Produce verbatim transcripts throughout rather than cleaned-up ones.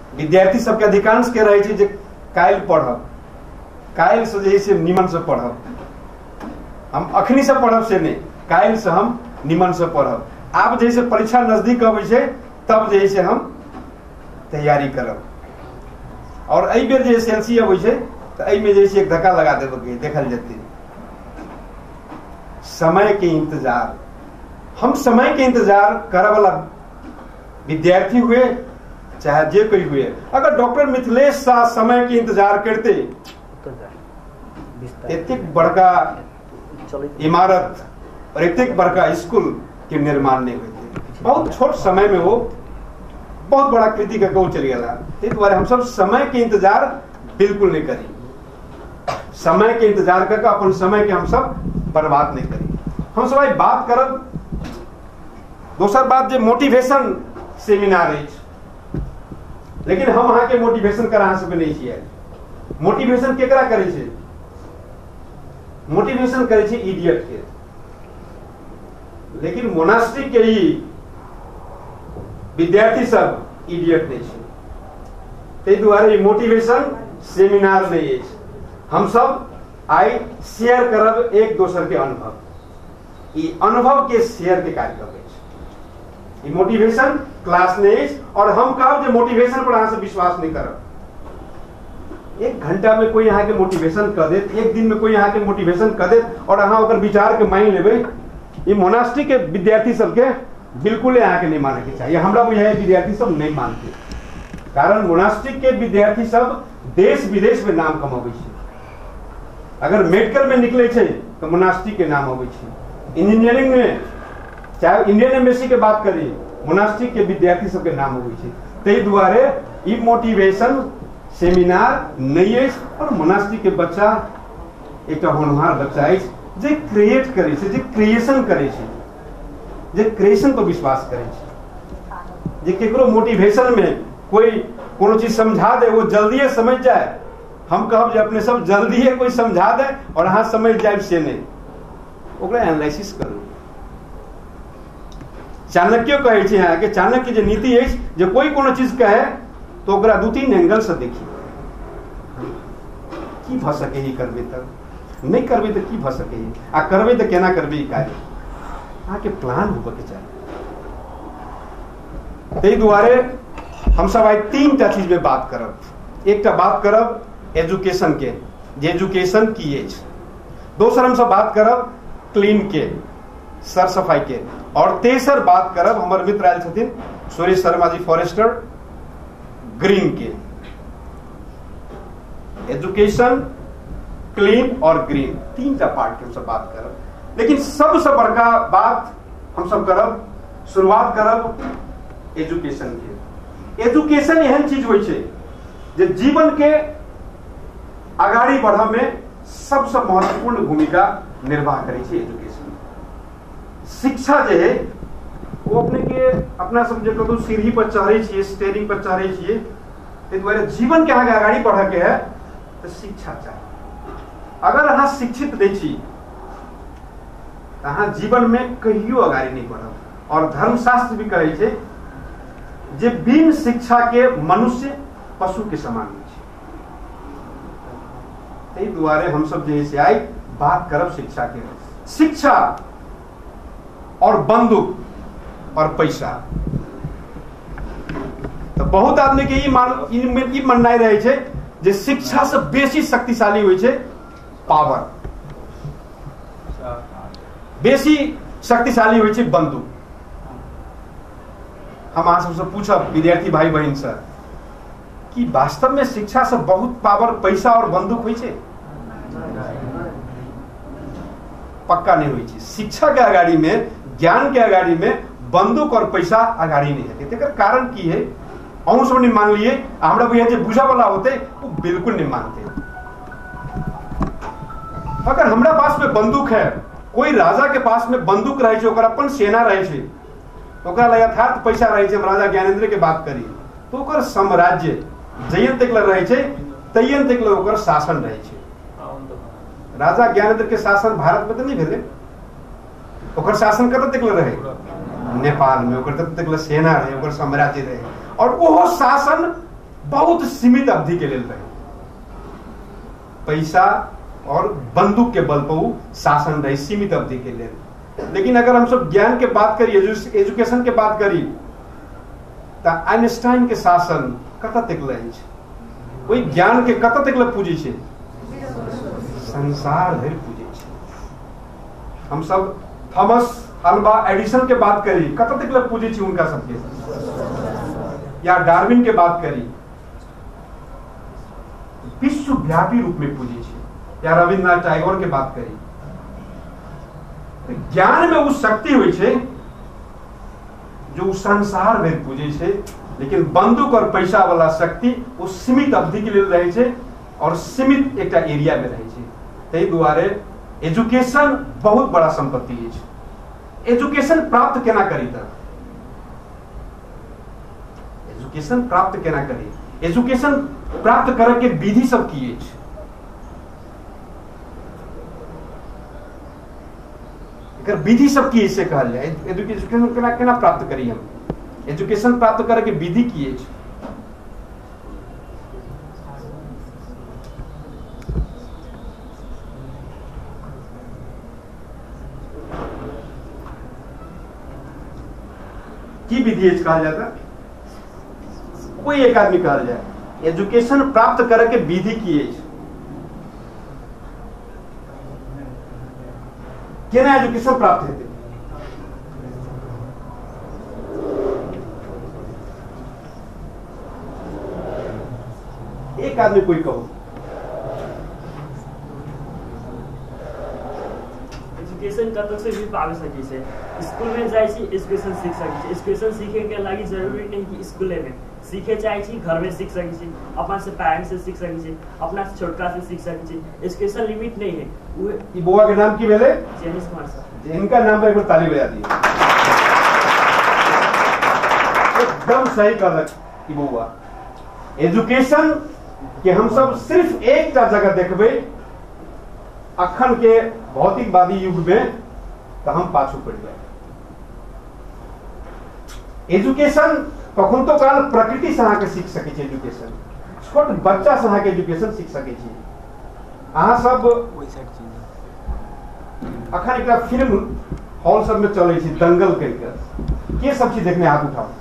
विद्यार्थी सबके अधिकांश के रहे जे काल्हि पढ़ब, काल्हि से जे से निमन से पढ़ब, हम अखनी से पढ़ब से नहीं, काल्हि से हम निमन से पढ़ब। आब जैसे परीक्षा नजदीक अबै छै तब जे से हम तैयारी करब। और एहि बेर जे एस एल सी अबै छै तऽ एहिमे जे से एक धक्का लगा देबे देखल जेतै। समय के इंतजार, हम समय के इंतजार करे वाला विद्यार्थी हुए चाहे जे कोई हुए, अगर डॉक्टर मिथिलेश शाह समय के इंतजार करते एतेक बड़का इमारत और एतेक बड़का स्कूल के निर्माण नहीं होते। बहुत छोट समय में वो बहुत बड़ा कृति का चल गया। इस बारे हम सब समय के इंतजार बिल्कुल नहीं करें, समय के इंतजार करके अपन समय के हम सब बर्बाद नहीं करें। हम सब बात करब दोसर बात जो मोटिवेशन सेमिनार है, लेकिन हम अहाँ के मोटिवेशन करा सकते नहीं छियै। मोटिवेशन केकरा करे छै? मोटिवेशन करे छै इडियट के, लेकिन मोनास्ट्री के ही विद्यार्थी सब इडियट नहीं छै। ताहि दुआरे मोटिवेशन सेमिनार नहीं है। हम सब आई शेयर करब एक दोसर के अनुभव, ई अनुभव के शेयर के कार्यक्रम है। ई मोटिवेशन क्लास नहीं है। और हम कहब जे मोटिवेशन पर अहाँ से विश्वास नहीं करब। एक घंटा में कोई यहाँ के मोटिवेशन कर देत, एक दिन में कोई यहाँ के मोटिवेशन कर देत और अहाँ ओकर विचार के मान लेबै, ये मोनास्ट्री के विद्यार्थी सबके बिल्कुल यहाँ के नहीं माने के चाहिए। हमरा बुझाइए विद्यार्थी सब नहीं मानते, कारण मोनास्ट्री के विद्यार्थी सब देश विदेश में नाम कमाबै छै। अगर मेडिकल में निकले छै तो मोनास्ट्री के नाम अबै छै। इंजीनियरिंग में चाहे इंडियन एम्बेसी के बात करी, मोनास्ट्री के विद्यार्थी सबके नाम अबै छै। ताहि दुआरे ई मोटिवेशन सेमिनार नहीं है। और मोनास्ट्री के बच्चा एक होनहार बच्चा है जे क्रिएट करे छै, जे क्रिएशन करे छै, जे क्रिएशन पर विश्वास करे छै, जे केकरो मोटिवेशन में कोई कोनो चीज समझा दे वो जल्दी समझ जाए। हम कहब जे अपने सब जल्दी कोई समझा दे और अहाँ समझ जाए से नहीं, ओकरा एनालिसिस करू। चाणक्य कहे छै यहाँ के चाणक्य जे नीति है जे कोई कोनो चीज कहे तो ओकरा दू तीन एंगल से देखी, की भ सके ही करबे तब, नहीं करबे तो की भ सके ही, आ करबे तो केना करबे ई कार्य, अहाँ के प्लान होबे के चाहिए। ताहि दुआरे हम सब आई तीन टा चीज में बात करब। एक टा बात करब एजुकेशन के, जे एजुकेशन की है। दोसर हम सब बात करब क्लीन के, सर सफाई के। और तेसर बात करब हमर मित्र आयल छथिन सुरेश शर्मा जी फॉरेस्टर, ग्रीन के। एजुकेशन, क्लीन और ग्रीन, तीन टा पार्ट के हम सब बात करब। लेकिन सबसे बड़का बात हम सब करब, शुरुआत करब एजुकेशन के। एजुकेशन एहन चीज होइ छै जे जीवन के आगाड़ी बढ़ब में सबसे महत्वपूर्ण भूमिका निर्वाह करे छै। एजुकेशन शिक्षा जे है वो अपने के अपना सब जे कतौ सीढ़ी पर चढ़े छियै, स्टेयरिंग पर चढ़े छियै, ताहि दुआरे जीवन के आगे आगाड़ी बढ़े के है तो शिक्षा चाहिए। अगर अहाँ शिक्षित नहीं छी तो अहाँ जीवन में कहियो आगाड़ी नहीं बढ़ब। और धर्मशास्त्र भी कहे छै जे बिन शिक्षा के मनुष्य पशु के समान है। ताहि दुआरे हम सब जे से आई बात करब शिक्षा के। शिक्षा और बंदूक और पैसा, तो बहुत आदमी के ई मान ई माननाई रहे छै जे शिक्षा से बेसी शक्तिशाली होइ छै पावर, बेसी शक्तिशाली होइ छै बंदूक। हम अहाँ सबसे पूछब विद्यार्थी भाई बहन से कि वास्तव में शिक्षा से बहुत पावर पैसा और बंदूक होइ छै? पक्का नहीं होइ छै। शिक्षा के आगाड़ी में, ज्ञान के आगाड़ी में बंदूक और पैसा आगाड़ी नहीं है। तेकर कारण की है अहूँ सब नहीं मान लिए, हमरा बुझा जे बुझा वाला होते वो बिल्कुल नहीं मानते। अगर हमरा पास में बंदूक है, कोई राजा के पास में बंदूक रहे छै, ओकर अपन सेना रहे छै, ओकरा लग यथार्थ पैसा रहे छै, हम राजा ज्ञानेंद्र के बात करी तो ओकर साम्राज्य जयन तक रहे छै तयन तक ओकर शासन रहे छै। राजा ज्ञानेंद्र के शासन भारत में तो नहीं भेले, ओकर शासन कत तक रहे? नेपाल में। ओकर तब तक सेना रहे, ओकर साम्राज्य रहे। और वो शासन बहुत सीमित अवधि के लिए रहे, पैसा और बंदूक के बल पर शासन रहे सीमित अवधि के लिए। लेकिन अगर हम सब ज्ञान के बात करी, एजुकेशन के बात करी, तो आइंस्टाइन के शासन कत तक रहे, वही ज्ञान के कत तक पूजे छे, संसार भर पूजे छे। हम सब थॉमस अल्वा एडिसन के बात करी, कत तक पूजे छे उनका सबके, या डार्विन के बात करी, विश्वव्यापी रूप में पूजे छे, या रविन्द्रनाथ टैगोर के बात करी। ज्ञान में वो शक्ति हुई छे जो संसार भर पूजे छे, लेकिन बंदूक और पैसा वाला शक्ति वो सीमित अवधि के लिए रहे छे और सीमित एक एरिया में रहे छे। तै दुआरे एजुकेशन बहुत बड़ा संपत्ति है। एजुकेशन प्राप्त केना करी, त एजुकेशन प्राप्त केना करी, एजुकेशन प्राप्त करे के विधि सब की है। विधि सब की इसे कहल जाए, एजुकेशन केना केना प्राप्त करी, हम एजुकेशन प्राप्त करे के विधि की है। की विधि कहल जाता, कोई एक आदमी कहल जाए एजुकेशन प्राप्त करे के विधि की है। केना एजुकेशन प्राप्त हेतै, एक आदमी कोई कहो। एजुकेशन कतौ से भी पावे सकै छै, स्कूल में जाय छी एजुकेशन सीख सकै छी। एजुकेशन सीखे के लागि जरूरी नहीं कि स्कूल में सीखे चाहे छी, घर में सीख सकै छी, अपना से पेरेंट्स से सीख सकै छी, अपना से छोटका से सीख सकै छी। एजुकेशन लिमिट नहीं है। वो ई बुआ के नाम की भेले? जेनिस कुमार सर। इनका नाम पर एक बार ताली बजा दी। एकदम सही कहलक ई बुआ। एजुकेशन के हम सब सिर्फ एक जगह देखबे अखन के भौतिकवादी युग में, तो हम पाछू पड़ जाए। एजुकेशन कखन तो काल प्रकृति से अहाँ के सीख सके छी, एजुकेशन छोट बच्चा से अहाँ के एजुकेशन सीख सके छी। अहाँ सब अखन एक फिल्म हॉल सब में चले छी दंगल करके, के सब चीज देखने हाथ उठाओ।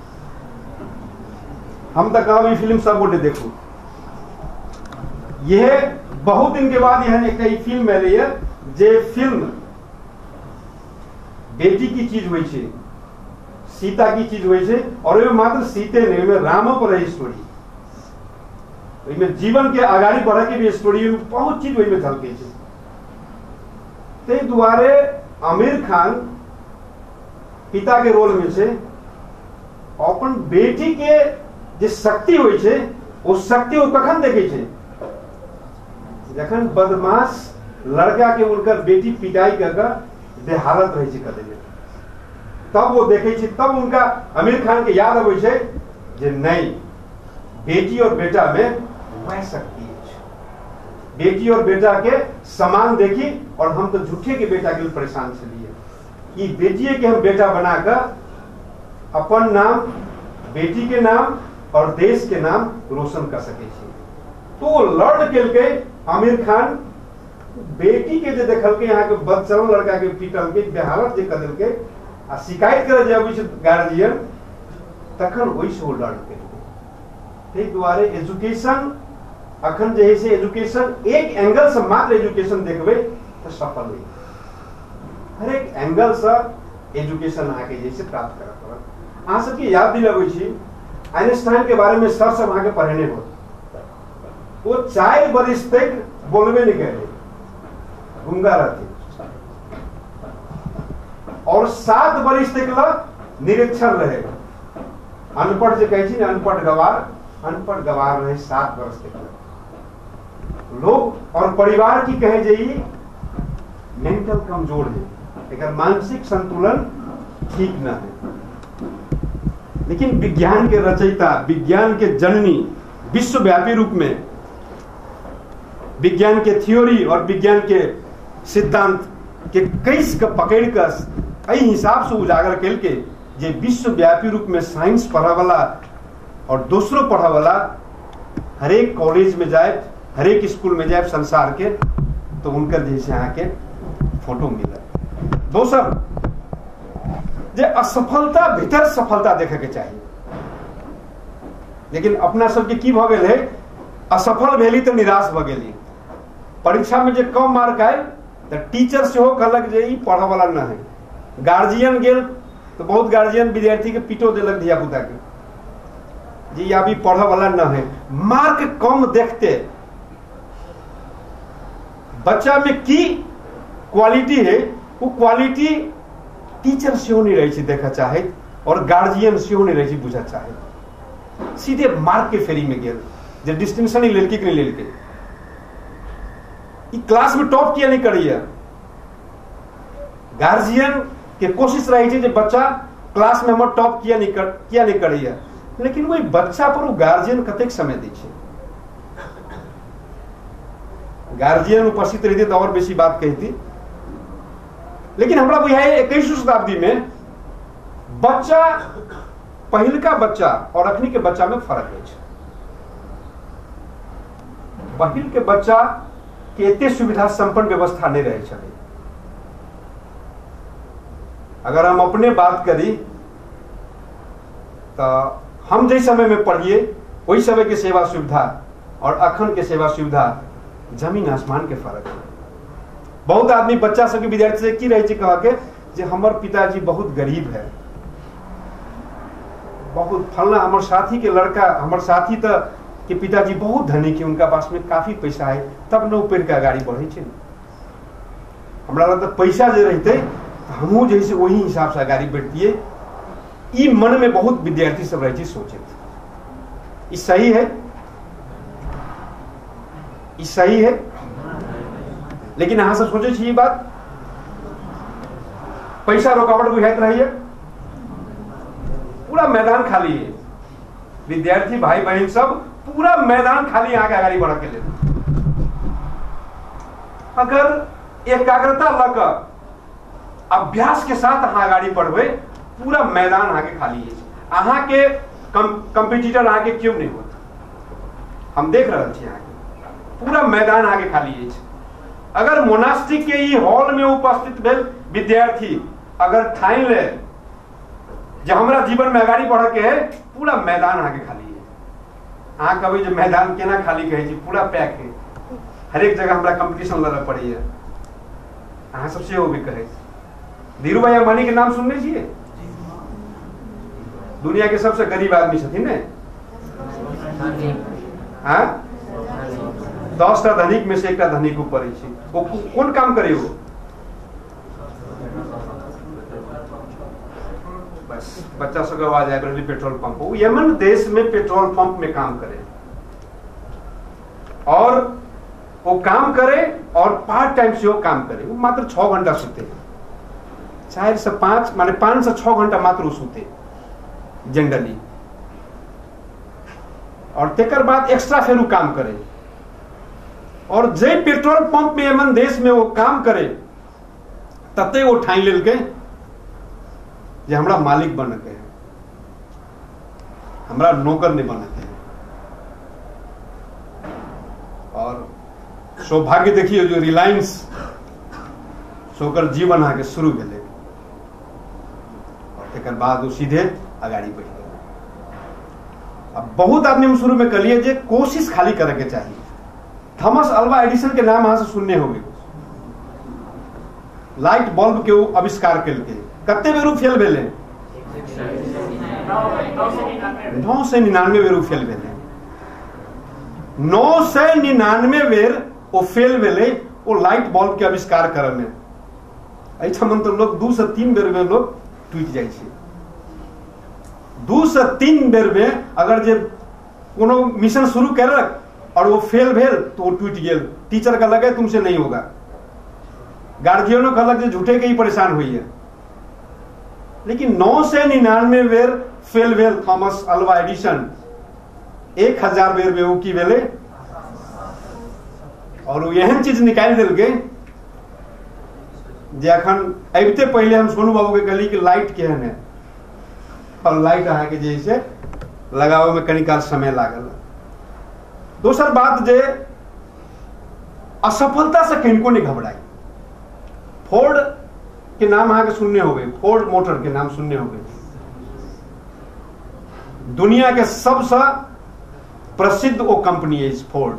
हम तो कहब फिल्म सब गोटे देखू। यह बहुत दिन के बाद यह एक फिल्म एल है, जे फिल्म बेटी की चीज हुई छे, सीता की चीज हुई छे, और वे मात्र सीते नहीं, में रामो पर है स्टोरी, में जीवन के आगाड़ी बढ़े के भी स्टोरी, बहुत चीज वही में झलके छे। ते दुआरे आमिर खान पिता के रोल में छे, अपन बेटी के जे शक्ति हुई छे, वो शक्ति वो कखन देखे छे, जखन बदमाश लड़का के उनकर बेटी पिटाई करके बेहालत रहे छे कदे, तब वो देखे छे, तब उनका आमिर खान के याद आवे छे जे नहीं, बेटी और बेटा में वह शक्ति है। बेटी और बेटा के समान देखी, और हम तो झूठे के बेटा के लिए परेशान चलिए कि बेटिए के हम बेटा बनाकर अपन नाम, बेटी के नाम और देश के नाम रोशन कर सके छी। तो लड़ के आमिर खान बेटी के जे देखल के, यहाँ के बदचलन लड़का के पीटल के बेहालत जे कर के आ शिकायत करे जे गार्जियन, तखन वही से वो लड़ के। ते दुआरे एजुकेशन अखन जे है से एजुकेशन एक एंगल से मात्र एजुकेशन देखबे तो सफल नहीं, हर एक एंगल से एजुकेशन आके जैसे प्राप्त करऽ पड़त। अहाँ सबके याद दिलाबै छी, आइंस्टाइन के बारे में सर सब आगे पढ़ने हो, वो चार बरिस तक बोलबे नहीं करे, गूंगा रहते, और सात बरिस तक ला निरीक्षण रहे, अनपढ़ जो कहे छी, अनपढ़ गवार, अनपढ़ गवार रहे सात वर्ष तक। लोग और परिवार की कहे जाइए मेंटल कमजोर है, अगर मानसिक संतुलन ठीक ना है। लेकिन विज्ञान के रचयिता, विज्ञान के जननी, विश्वव्यापी रूप में विज्ञान के थ्योरी और विज्ञान के सिद्धांत के कैस के पकड़ कर एहि हिसाब से उजागर कल के जे विश्वव्यापी रूप में साइंस पढ़ा वाला और दूसरों पढ़ा वाला हर एक कॉलेज में जाए, हर एक स्कूल में जाए संसार के, तो उनकर जैसे यहाँ के फोटो मिले। दोसर जे असफलता भीतर सफलता देखे के चाहिए, लेकिन अपना सबके की भ गेल है, असफल भेली तो निराश भ गेली। परीक्षा में जे कम मार्क आए तो टीचर से हो कहलक जे ई पढ़े वाला न है, गार्जियन गेल तो बहुत गार्जियन विद्यार्थी के पीटो देलक धिया पुता के, जी अभी पढ़े वाला न है। मार्क कम देखते बच्चा में की क्वालिटी है, वो क्वालिटी टीचर से नहीं रही देखा चाहे और गार्जियन से नहीं रही बुझा चाहे, सीधे मार्क के फेरी में गेल जे डिस्टिंक्शन ही लेलके नहीं लेलके, क्लास में टॉप किया नहीं करिए। गार्जियन के कोशिश रही थी बच्चा क्लास में हम टॉप किया नहीं कर, किया नहीं करिए, लेकिन वही बच्चा पर वो गार्जियन कतेक समय दी छे। गार्जियन उपस्थित रहती तो और बेसी बात कहती, लेकिन हमरा बुझा इक्कीसवीं शताब्दी में बच्चा पहिलका बच्चा और अखनी के बच्चा में फर्क है। पहिल के बच्चा के एते सुविधा संपन्न व्यवस्था नहीं रहे छले। अगर हम अपने बात करी तो हम जिस समय में पढ़िए वही समय के सेवा सुविधा और अखन के सेवा सुविधा जमीन आसमान के फर्क है। बहुत आदमी बच्चा सबके विद्यार्थी से की रहे कहा के जे हमर पिताजी बहुत गरीब है, बहुत फलना हमर साथी के लड़का, हमर साथी तो के पिताजी बहुत धनी के, उनका पास में काफी पैसा है, तब न ऊपर का गाड़ी बढ़े छे। हमरा लगता पैसा जो रहते हमहू जैसे वही हिसाब से गाड़ी बैठती। ई मन में बहुत विद्यार्थी सब रहे सोचे ई सही है, ई सही है, लेकिन अहाँ सब सोचे ये बात पैसा रुकावट बुझाइत रही है, पूरा मैदान खाली है। विद्यार्थी भाई बहन सब पूरा मैदान खाली आगे आगाड़ी बढ़ के ले। अगर एकाग्रता लग अभ्यास के साथ अहाँ आगाड़ी बढ़े, पूरा मैदान आगे खाली है। अहाँ के कंपटीटर आगे क्यों नहीं होता, हम देख रहे हैं यहाँ के पूरा मैदान आगे खाली है। अगर मोनास्टिक के ई हॉल में उपस्थित भेल विद्यार्थी अगर ठान ले जो हमारा जीवन में आगाड़ी बढ़ के है, पूरा मैदान आगे खाली है। अहाँ कभी जो मैदान केना खाली कहे, पूरा पैक है, हर एक जगह हमारा कंपटीशन लड़ पड़ी है। अहाँ सबसे वो भी कहे धीरू भाई अंबानी के नाम सुनने चाहिए, दुनिया के सबसे गरीब आदमी छथिन ने। हाँ, दस टा धनिक में से एक धनिक ऊपर है। वो कौन काम करे वो? बस बच्चा सब आवाज आए पेट्रोल पंप, वो यमन देश में पेट्रोल पंप में काम करे और वो काम करे और पार्ट टाइम से वो काम करे। वो मात्र छह घंटा सोते, चार से पांच माने पांच से छह घंटा मात्र वो सोते जनरली, और तेकर बाद एक्स्ट्रा फिर वो काम करे। और जे पेट्रोल पंप में यमन देश में वो काम करे तते वो ठान लेल के जे हमरा मालिक बन के, हमरा नौकर नहीं बन के। और सौभाग्य देखिए जो रिलायंस सोकर जीवन आगे शुरू भेले और तेकर बाद वो सीधे आगाड़ी बढ़ गए। अब बहुत आदमी हम शुरू में कहिए जे कोशिश खाली करे के चाहिए। थॉमस अल्वा एडिसन के नाम अहाँ से सुनने होंगे, लाइट बल्ब के वो आविष्कार केलके, कते बेर फेल भेले? नौ से निन्यानवे बेर फेल भेले। नौ से निन्यानवे बेर वो फेल भेले वो लाइट बल्ब के आविष्कार करे में। एहिठाम तो लोग दू से तीन बेर में लोग टूट जाए छे। दू से तीन बेर में अगर जे कोनो मिशन शुरू करक और वो फेल भेल तो वो टूट गेल, टीचर का लगे तुमसे नहीं होगा, गार्जियनों का लगे झूठे के ही परेशान हुई है। लेकिन नौ से निन्यानवे बेर फेल भेल थॉमस अल्वा एडिसन, एक हजार बेर में वो की भेले और वो एहन चीज निकाल दिल के जे अखन अबते पहले हम सोनू बाबू के कहली कि लाइट केहन है, और लाइट अहाँ के जैसे लगावे में कनी काल समय लागल। दोसर बात जे असफलता से किनको नहीं घबराई। फोर्ड के नाम अहाँ के सुनने हो गए, फोर्ड मोटर के नाम सुनने हो गए, दुनिया के सबसे प्रसिद्ध वो कंपनी है फोर्ड।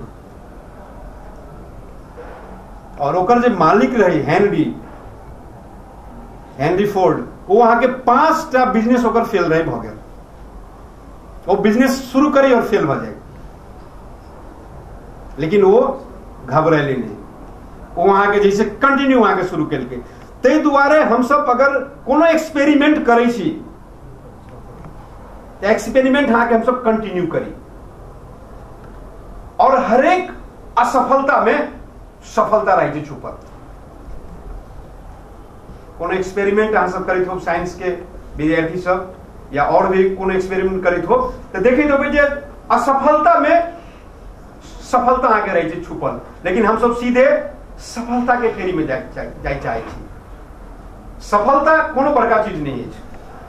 और ओकर जो मालिक रही हेनरी हेनरी फोर्ड, वो वहां के पांच टा बिजनेस होकर फेल रहे भ गए। वो बिजनेस शुरू करी और फेल भ जाए, लेकिन वो घबराइले नहीं, वो वहां के जैसे कंटिन्यू वहां के शुरू करके। ते दुआरे हम सब अगर कोनो एक्सपेरिमेंट करे छी, एक्सपेरिमेंट हाँ के हम सब कंटिन्यू करी, और हर एक असफलता में सफलता रही छुपल। कोनो एक्सपेरिमेंट अहाँ सब करित हो, साइंस के विद्यार्थी सब या और भी कोनो एक्सपेरिमेंट करित हो, तो देखिए तो जे असफलता में सफलता आगे रही छुपल, लेकिन हम सब सीधे सफलता के फेरी में जाए जाए चाहे छी। सफलता कोनो बड़का चीज नहीं है,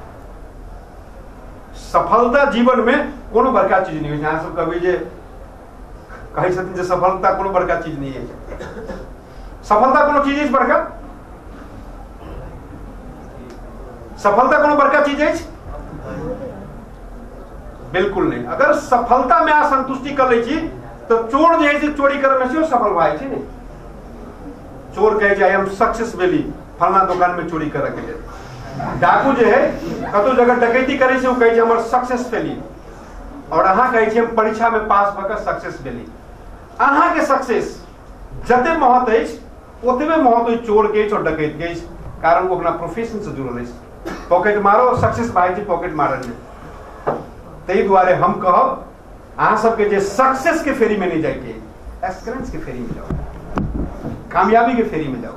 सफलता जीवन में कोनो बड़का चीज नहीं है। अहाँ सब कभी जे कहे छथिन जे सफलता कोनो बड़का चीज नहीं है, सफलता कोनो चीज है बड़का, सफलता कोनो बड़का चीज है? बिल्कुल नहीं। अगर सफलता में आ संतुष्टि कर लै छी तो चोर जे है चोरी करे में से सफल भाई छै नहीं। चोर कहे जाए हम सक्सेस भेली फलना दुकान में चोरी करे के लिए, डाकू जे है कतो जगह डकैती करे छै वो कहे हमर सक्सेस भेली, और अहाँ कहे छी हम परीक्षा में पास भऽ कऽ सक्सेस भेली। अहाँ के सक्सेस जते महत अछि ओतबे महत चोर के और डकैत के, कारण वो अपना प्रोफेशन से जुड़ल अछि। पॉकेट मारो सक्सेस भाई छै पॉकेट मारल में। तै दुआरे हम कहब अहाँ सबके जे सक्सेस के फेरी में नहीं जाके, एक्सलेंस के फेरी में जाओ, कामयाबी के फेरी में जाओ।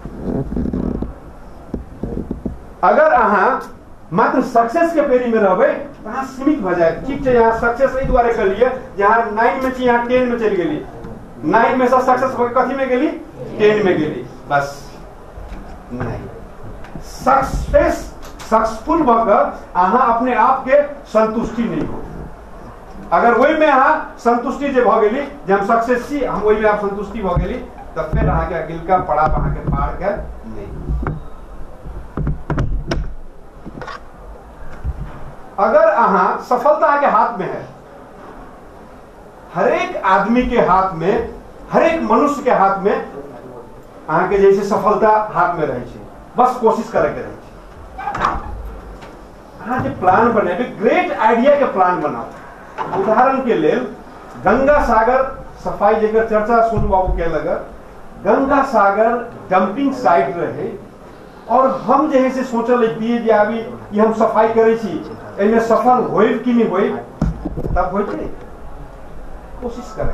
अगर अहाँ मात्र सक्सेस के फेरी में रहबै तो अहाँ सीमित भ जाए। ठीक है, यहाँ सक्सेस एहि दुआरे कर लिए जहाँ नाइन में छी यहाँ टेन में चली गेली, नाइन में से सक्सेस होकर कथी में गेली, टेन में गेली, बस नहीं। सक्सेस सक्सेसफुल भकर अहाँ अपने आप के संतुष्टि नहीं हो। अगर वही में अहाँ संतुष्टि जे भ गेली जे हम सक्सेस छी, हम वही में आप संतुष्टि भ गेली, तो फिर अहाँ के अगिलका पड़ाव अहाँ के पार के नहीं। अगर अहाँ सफलता के हाथ में है, हर एक आदमी के हाथ में, हर एक मनुष्य के हाथ में अहाँ के जैसे सफलता हाथ में रहे छै, बस कोशिश करे के रहे छै। अहाँ जे प्लान बनेबे, ग्रेट आइडिया के प्लान बनाओ। उदाहरण के लिए गंगा सागर सफाई जेकर चर्चा सुन बाबू के लगा, गंगा सागर डंपिंग साइट रहे, और हम जे है से सोचल दिए जे अभी ये हम सफाई करे छी, एमे सफल होइब कि नहीं होइब, तब होइते कोशिश करें।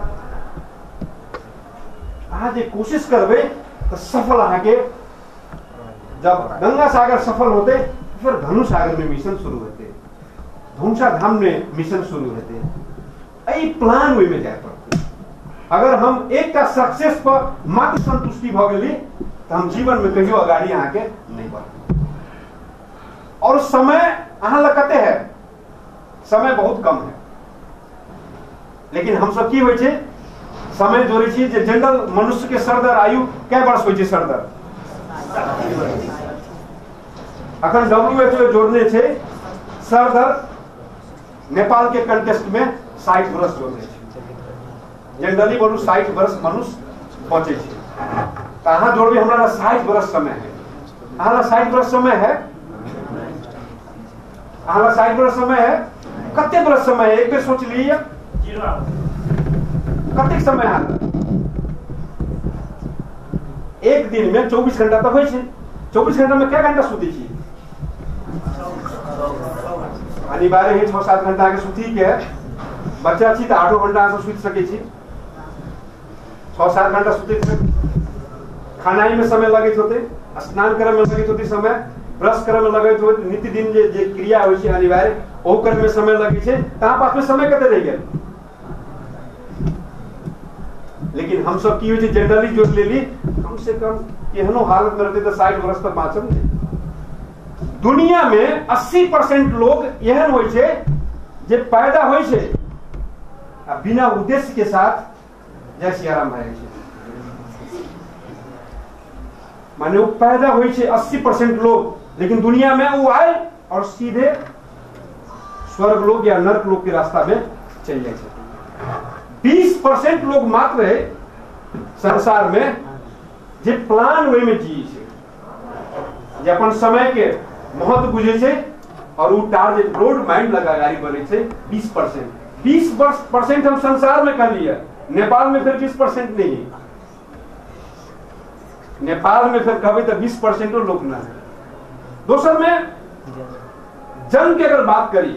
अहाँ जे कोशिश करबे तो सफल अहाँ के, जब गंगा सागर सफल होते फिर धनु सागर में मिशन शुरू होते, धनुषा धाम में मिशन शुरू होते। यही प्लान वे में जाए पड़ते। अगर हम एक का सक्सेस पर मात्र संतुष्टि भ गेली तो हम जीवन में कहियो अगाड़ी अहाँ के नहीं बढ़ते। और समय अहाँ लगते है, समय बहुत कम है, लेकिन हम सब की होइ छै समय जोड़े छी जे जनरल मनुष्य के सरदर आयु कै वर्ष होइ छै सरदर। अखन डब्ल्यू एच ओ जोड़ने छे सरदर नेपाल के कंटेस्ट में साठ वर्ष जोड़ने छे, जनरली बोलू साठ वर्ष मनुष्य पहुंचे छे, तो अहाँ जोड़बे हमरा साठ वर्ष समय है। अहाँ साठ वर्ष समय है, अहाँ साठ वर्ष समय है, कते वर्ष समय है एक बेर सोच लीजिए, कते समय है। एक दिन में चौबीस घंटा तो होइ छै, चौबीस घंटा में क्या घंटा सुती छी, अनिवार्य है छह सात घंटा के सुती के, बच्चा छी तो आठो घंटा से सुत सके छी, छह सात घंटा सुते थे। खानाई में समय लगे होते, स्नान करे में लगे होते समय, ब्रश करे में लगे होते, नित्य दिन जे जे क्रिया होइ छै अनिवार्य ओ करे में समय लगे छै, ता पास में समय कते रह गेल। लेकिन हम सब की होइ छै जनरली जोड़ लेली, कम से कम केहनो हालत में रहते तो साठ वर्ष तक बाँचब नहीं। दुनिया में अस्सी परसेंट लोग एहन होइ छै जे पैदा होइ छै आ बिना उद्देश्य के साथ जय सियाराम भाई माने वो पैदा हुई छे अस्सी परसेंट लोग, लेकिन दुनिया में वो आए और सीधे स्वर्ग लोग या नरक लोग के रास्ता में चल जाए। बीस परसेंट लोग मात्र है संसार में जे प्लान वे में जी छे, जे अपन समय के महत्व बुझे छे और वो टारगेट रोड माइंड लगा गाड़ी बने छे। बीस परसेंट बीस परसेंट हम संसार में कर लिया, नेपाल में फिर बीस परसेंट नहीं, नेपाल में फिर कभी तो बीस परसेंट लोग ना है। दोसर में जन के अगर बात करी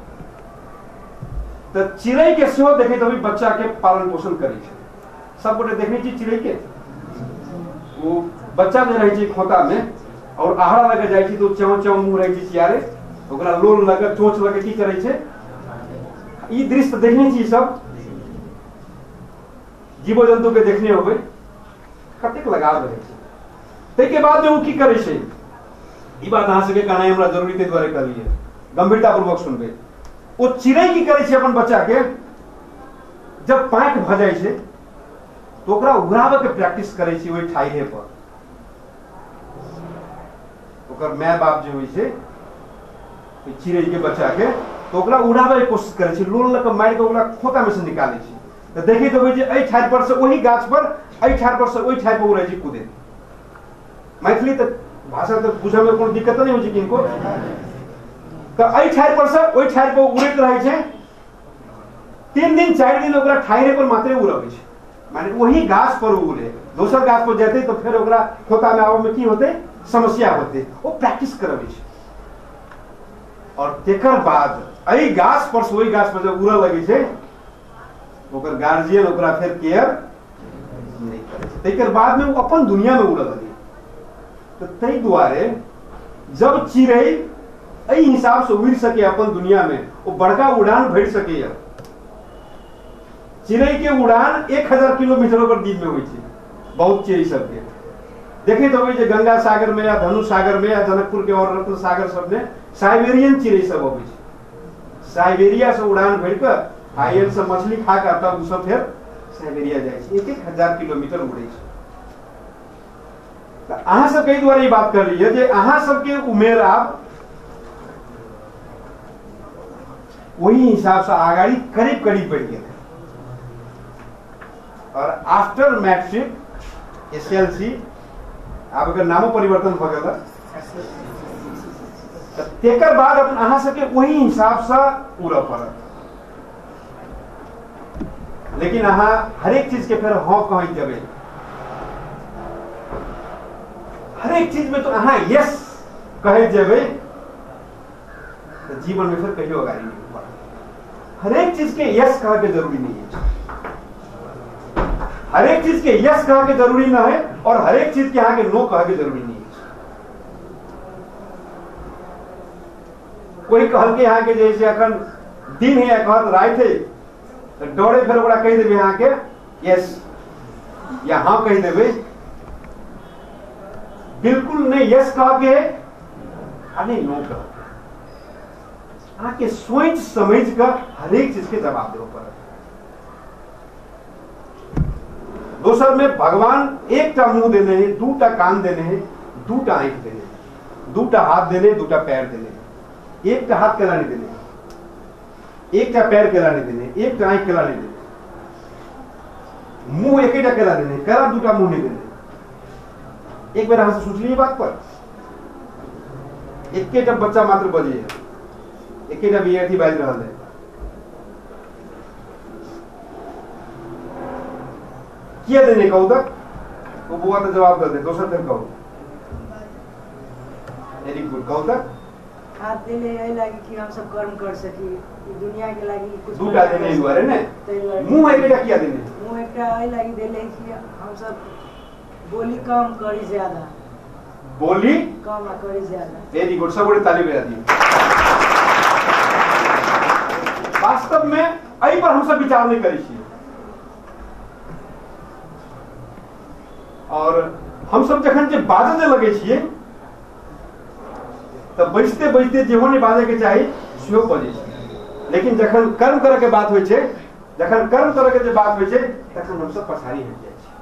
तो चिड़ै के सेहो देखे तो भी बच्चा के पालन पोषण करे छे। सब गोटे देखने छी चिड़ै के वो बच्चा जे रहे छै खोता में और आहारा लगे जाय छी तो चाव चाव मुंह रहे छै चियारे, ओकरा लोल लगे चोंच लगे की करे छे। ई दृश्य देखने छी सब जीव जंतु के देखने होबे कतेक लगाव रहे छै। तै के बाद में वो की करे छे, ई बात अहाँ सबके कहना हमरा जरूरी तै द्वारे कहलिए, गंभीरता पूर्वक सुनबे। वो चिड़ै की करे छे अपन बच्चा के, जब पाँख भ जाय छे तो ओकरा उड़ावे के प्रैक्टिस करे छे ओई ठाइहे पर। ओकर माय बाप जे होय छे चिड़ै के बच्चा के तो ओकरा उड़ावे के कोशिश करे छे, लोल लक मार के ओकरा खोता में से निकाले छे। तो देखिए तो जे एई ठाड़ पर से ओही गाछ पर, एई ठाड़ पर से ओई ठाड़ पर उड़ै छे कूदे। मैथिली तो भाषा तो बुझे में कोनो दिक्कत नहीं होय छे किनको। तो एई ठाड़ पर से ओई ठाड़ पर उड़ैत रहे छे, तीन दिन चार दिन ओकरा ठाइरे पर मात्रे उड़बै छे, माने वही गाछ पर उड़े। दोसर गाछ पर जेते तो फिर ओकरा खोता में आवे में की होते समस्या होते, वो प्रैक्टिस करबै छे। और तेकर बाद एई गाछ पर से ओई गाछ पर जब उड़े लगे छे ओकर गार्जियन ओकरा फिर केयर नहीं करे छे। तेकर बाद में वो अपन दुनिया में उड़े लगे। तो तै दुआरे जब चिड़ै एई हिसाब से उड़ सके अपन दुनिया में, वो बड़का उड़ान भर सके। चिड़ै के उड़ान एक हजार किलोमीटर पर दिन में होय छे। बहुत चिड़ै सबके देखे तो जे गंगा सागर में या धनु सागर में या जनकपुर के और रत्न सागर सब में साइबेरियन चिड़ै सब होय छे। साइबेरिया से उड़ान भर के आयल से मछली खा के तब उ सब फिर साइबेरिया जाय छे, एक एक हजार किलोमीटर उड़े छे। तो अहाँ सब कई द्वारा ये बात कर लिये जे अहाँ सबके उमेर आप वही हिसाब से आगाड़ी करीब करीब बढ़ गए। और आफ्टर मैट्रिक एसएलसी आप अगर नामो परिवर्तन भ गेल तो तेकर बाद अपन अहाँ सबके वही हिसाब से उड़े पड़त। लेकिन अहाँ हरेक चीज के फिर हाँ कह देवे, हरेक चीज में तो अहाँ यस कहे जेबे तो जीवन में फिर कहियो आगाड़ी नहीं बढ़त। हरेक चीज के यस कह के जरूरी नहीं है, हरेक चीज के यस कह के जरूरी ना है और हरेक चीज के यहाँ के नो कह के जरूरी नहीं है। कोई कहल के यहाँ के जैसे अखन दिन है या कहत रात है तो डरे फिर ओकरा कह देवे यहाँ के यस या हाँ कह देवे, बिल्कुल नहीं यस कह के नहीं नो कह के आके सोच समझ कर हरेक चीज के जवाब देवे पड़े। दोसर में भगवान एक टा मुंह देने हैं, दू टा कान देने हैं, दू टा आंख देने हैं, दू टा हाथ देने, दू टा पैर देने, एक टा हाथ केला नहीं देने, एक टा पैर केला नहीं देने, एक टा आंख केला नहीं देने, मुंह एक टा केला देने, केला दू टा मुंह नहीं देने। एक बार हमसे सोच लीजिए बात पर, एक टा बच्चा मात्र बजे, एक टा विद्यार्थी बाज रहा है, किया देने कहू तक वो बुआ तो जवाब दे दे, दोसर फिर कहो वेरी गुड कहू तक हाथ देने है लागी कि हम सब कर्म कर सकी दुनिया के लागी कुछ दूटा देने हुआ रे ने मुंह एक किया देने मुंह एक है लागी देले कि हम सब बोली कम करी ज्यादा, बोली कम करी ज्यादा। वेरी गुड, सब बड़े ताली बजा दी। वास्तव में एहि पर हम सब विचार नहीं करी छी और हम सब जखन जे बाजे लगे छिए तो बजते बजते जेहो नहीं बाजे के चाहिए सेहो बजे छै, लेकिन जखन कर्म करे के बात होय छै जखन कर्म तरह के बात होइ छै तखन हम सब पछाड़ी हटि जाइ छी।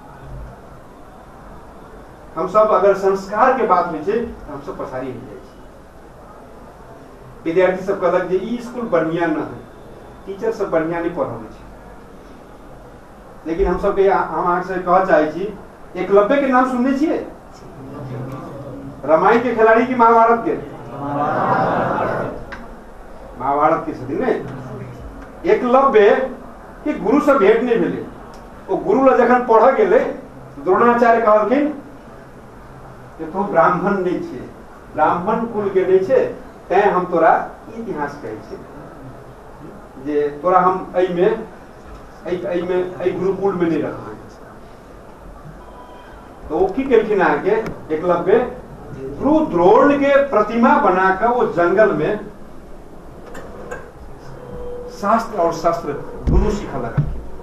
हम सब अगर संस्कार के बात होइ छै तो हम सब पछाड़ी हटि जाइ छी। विद्यार्थी सब कहलक जे ई स्कूल बढ़िया न है, टीचर सब बढ़िया नहीं पढ़ाबै छै। लेकिन हम सबके हम अहाँ से कह चाहे छी, एकलव्य के नाम सुनने छियै? रामायण के खिलाड़ी की महाभारत के? महाभारत के छथिन ने। एकलव्य के गुरु से भेंट नहीं भेले, ओ गुरु ल जखन पढ़ गेले द्रोणाचार्य कहलखिन कि तू ब्राह्मण नहीं छे, ब्राह्मण कुल के नहीं छे, तैं हम तोरा इतिहास कहै छै जे तोरा हम एहि में एहि में एहि गुरुकुल में नहीं रखबै। तो वो की केलखिन आके एकलव्य गुरु द्रोण के प्रतिमा बनाकर वो जंगल में शास्त्र और शस्त्र दोनों सीखा लगा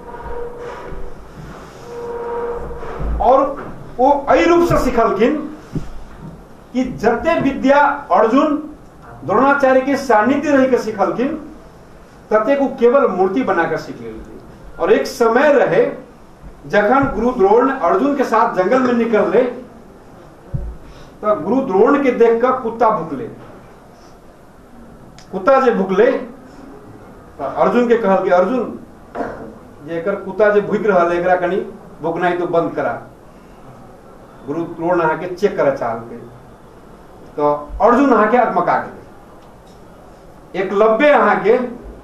और वो एहि रूप से सिखलखिन कि जते विद्या अर्जुन द्रोणाचार्य के सानिध्य रह के सिखलखिन तते को केवल मूर्ति बनाकर सीख लेलखिन। और एक समय रहे जखन गुरु द्रोण अर्जुन के साथ जंगल में निकलले तो गुरु द्रोण के देखकर कुत्ता भुकले। कुत्ता जे भुकले तो अर्जुन के कहल कि अर्जुन जे एकर कुत्ता जे भुक रहा है एकरा कनी भुकनाई तो बंद करा। गुरु द्रोण अहाँ के चेक करे चाल के तो अर्जुन अहाँ के अकमका गेले। एकलव्य अहाँ के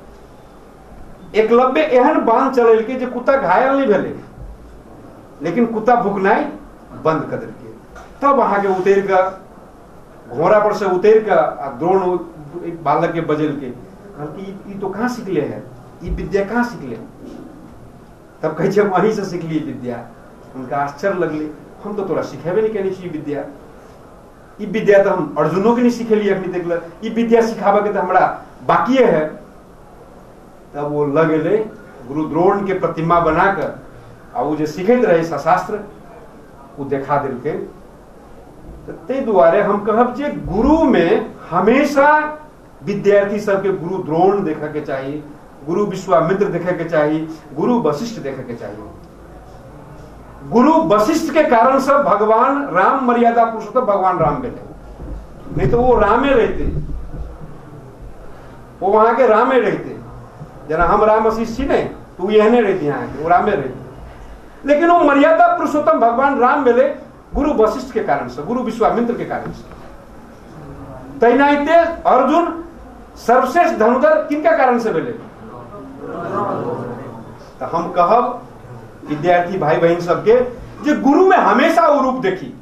एकलव्य एहन बांध चलेल के जे कुत्ता घायल नहीं भेले, लेकिन कुत्ता भुकनाई बंद कर देलके। तब वहां के उतर के घोड़ा पर से उतर के द्रोण बालक के बजल के कहल कि ई तो कहाँ सीखले है, ई विद्या कहाँ सीखले? तब कहे छे वहीं से सीखली विद्या। उनका आश्चर्य लगले, हम तो तोरा सिखेबे नहीं केने छी विद्या। ई विद्या तो हम अर्जुनो के नहीं सिखेली अखनी देखल, ई विद्या सिखाबे के तो हमरा बाकी है। तब वो लगले गुरु द्रोण के प्रतिमा बनाकर आ वो जो सीखत रहे शास्त्र वो देखा दिलके। ते दुआरे हम कहब जे गुरु में हमेशा विद्यार्थी सबके गुरु द्रोण देखे के चाहिए, गुरु विश्वामित्र देखे के चाहिए, गुरु वशिष्ठ देखे के चाहिए। गुरु वशिष्ठ के कारण से भगवान राम मर्यादा पुरुषोत्तम भगवान राम बेटे, नहीं तो वो रामे रहते, वो वहां के रामे रहते। जना हम राम आशीष छी नहीं तो वो यहने रहती यहाँ के, वो रामे रहते। लेकिन वो मर्यादा पुरुषोत्तम भगवान राम मिले गुरु वशिष्ठ के कारण से, गुरु विश्वामित्र के कारण से। तैनाते अर्जुन सर्वश्रेष्ठ धनुधर किनका कारण से मिले? तो हम कहब विद्यार्थी भाई बहन सबके जे गुरु में हमेशा वो रूप देखी,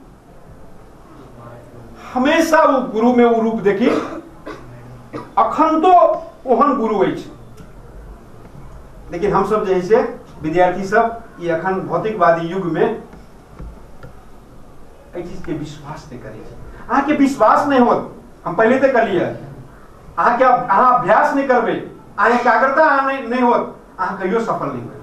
हमेशा वो गुरु में वो रूप देखी। अखन तो ओहन गुरु अछि, लेकिन हम सब जैसे विद्यार्थी सब ये अखन भौतिकवादी युग में एहि चीज के विश्वास नहीं करे। अहाँ के विश्वास नहीं होत, हम पहले तो करिए। अहाँ के अहाँ अभ्यास नहीं करबे, अहाँ एकाग्रता अहाँ नहीं, नहीं होत, अहाँ कहियो सफल नहीं होत।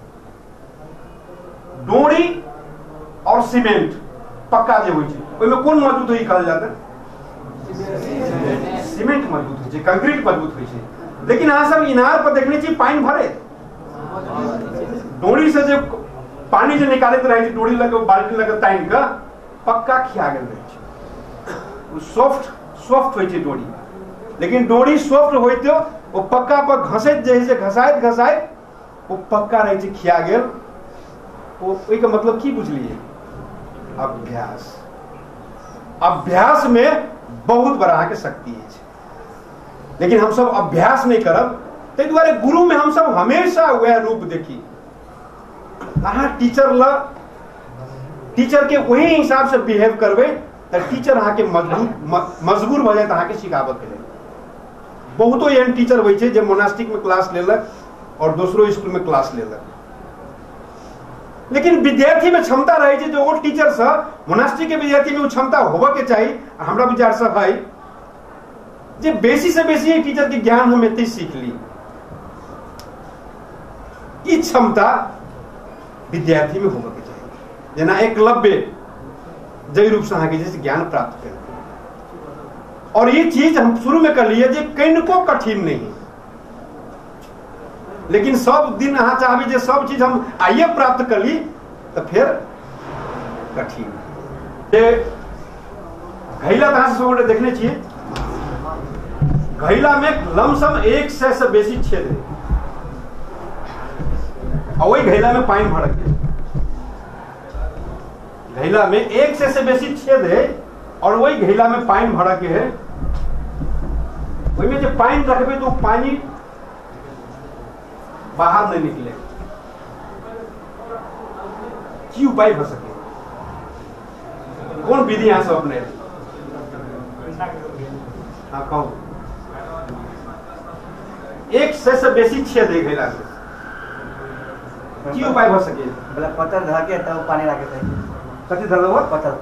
डोरी और सीमेंट पक्का जे होइ छै ओइमे कोन मजबूत होई कहल जाता? सीमेंट मजबूत होइ छै, कंक्रीट मजबूत होइ छै। लेकिन अहाँ सब इनार पर देखने छी पानी भरे, डोरी से जो पानी जो निकालते रहे छै, डोरी लगे बाल्टी लगे तान के पक्का खिया गेल रहे छै। सॉफ्ट सॉफ्ट होइ छै डोरी, लेकिन डोरी सॉफ्ट होइतो वो पक्का पर घसैत जे छै घसाइत घसाइत वो पक्का रहे छै खिया गेल। वो ओइ के मतलब की बुझलिए? अभ्यास। अभ्यास में बहुत बड़ा के शक्ति है, लेकिन हम सब अभ्यास नहीं करब। ते दुआरे गुरु में हम सब हमेशा वह रूप देखी। अहाँ टीचर ल टीचर के वही हिसाब से बिहेव करबे तो टीचर अहाँ के मजबूत मजबूर भ जात अहाँ के सिखाबे के लिए। बहुतो एहन टीचर होइ छै जे मोनास्टिक में क्लास लेलक और दूसरो स्कूल में क्लास लेलक, लेकिन विद्यार्थी में क्षमता रहे छै जो वो टीचर से मोनास्टिक के विद्यार्थी में क्षमता होबे के चाहिए। हमरा विचार से भाई जे बेसी से बेसी टीचर के ज्ञान हम एते सीख ली, ई क्षमता विद्यार्थी में होबे के चाहिए। जना एकलव्य जय रूप से अहाँ के जैसे ज्ञान प्राप्त कर। और ये चीज हम शुरू में कर लिए जे कनिको कठिन नहीं, लेकिन सब दिन अहाँ चाहबी जे सब चीज हम आइए प्राप्त कर ली तो फिर कठिन। घैला कहाँ से सब देखने चाहिए, घैला में लमसम एक सौ से बेसी छेद है और वही घैला में पानी भड़क है। घैला में एक सौ से बेसी छेद है और वही घैला में पानी भड़क है। वही में जब पानी रखबे तो पानी बाहर नहीं निकले, की उपाय हो सके, कौन विधि यहां से अपने? हाँ कहो। एक सौ से बेसी छेद है घैला से, की उपाय हो सके? बोला पत्थर धर के तब पानी रखे थे। कथी धर दो? पत्थर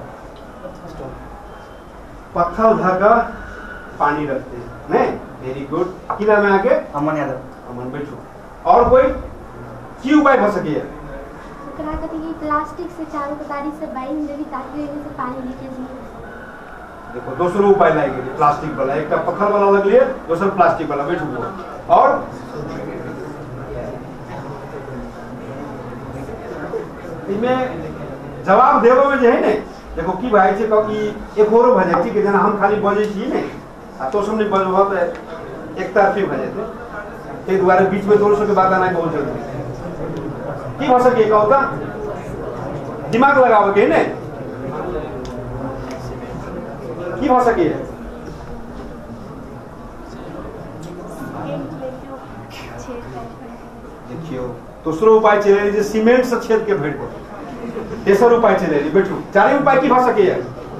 पत्थर धर पानी रखते नहीं। Very good. की नाम है आगे? अमन यादव। अमन बैठो। और कोई की उपाय हो सके? प्लास्टिक से चारों कतारी से बाइंड देवी ताकि एमे से पानी लीकेज नहीं। देखो दूसरो उपाय लाएंगे प्लास्टिक वाला, एक पत्थर वाला लग लिए, दूसरा प्लास्टिक वाला। बैठो। और इनमें जवाब देबो में जे है ने, देखो की भाई छै कि एक और भ जाय छै कि जेना हम खाली बजै छी ने आ तो सब नहीं बजबो त एक तरफी भ जेतै। ते दुआरे बीच में दोनों के बात आना बहुत जरूरी है। की हो सके कहता दिमाग लगाओ के ने, की हो सके? देखियो दूसरो उपाय चले जे सीमेंट से छेद के भर दो। तेसर उपाय चले बैठू। चारे उपाय की हो सके?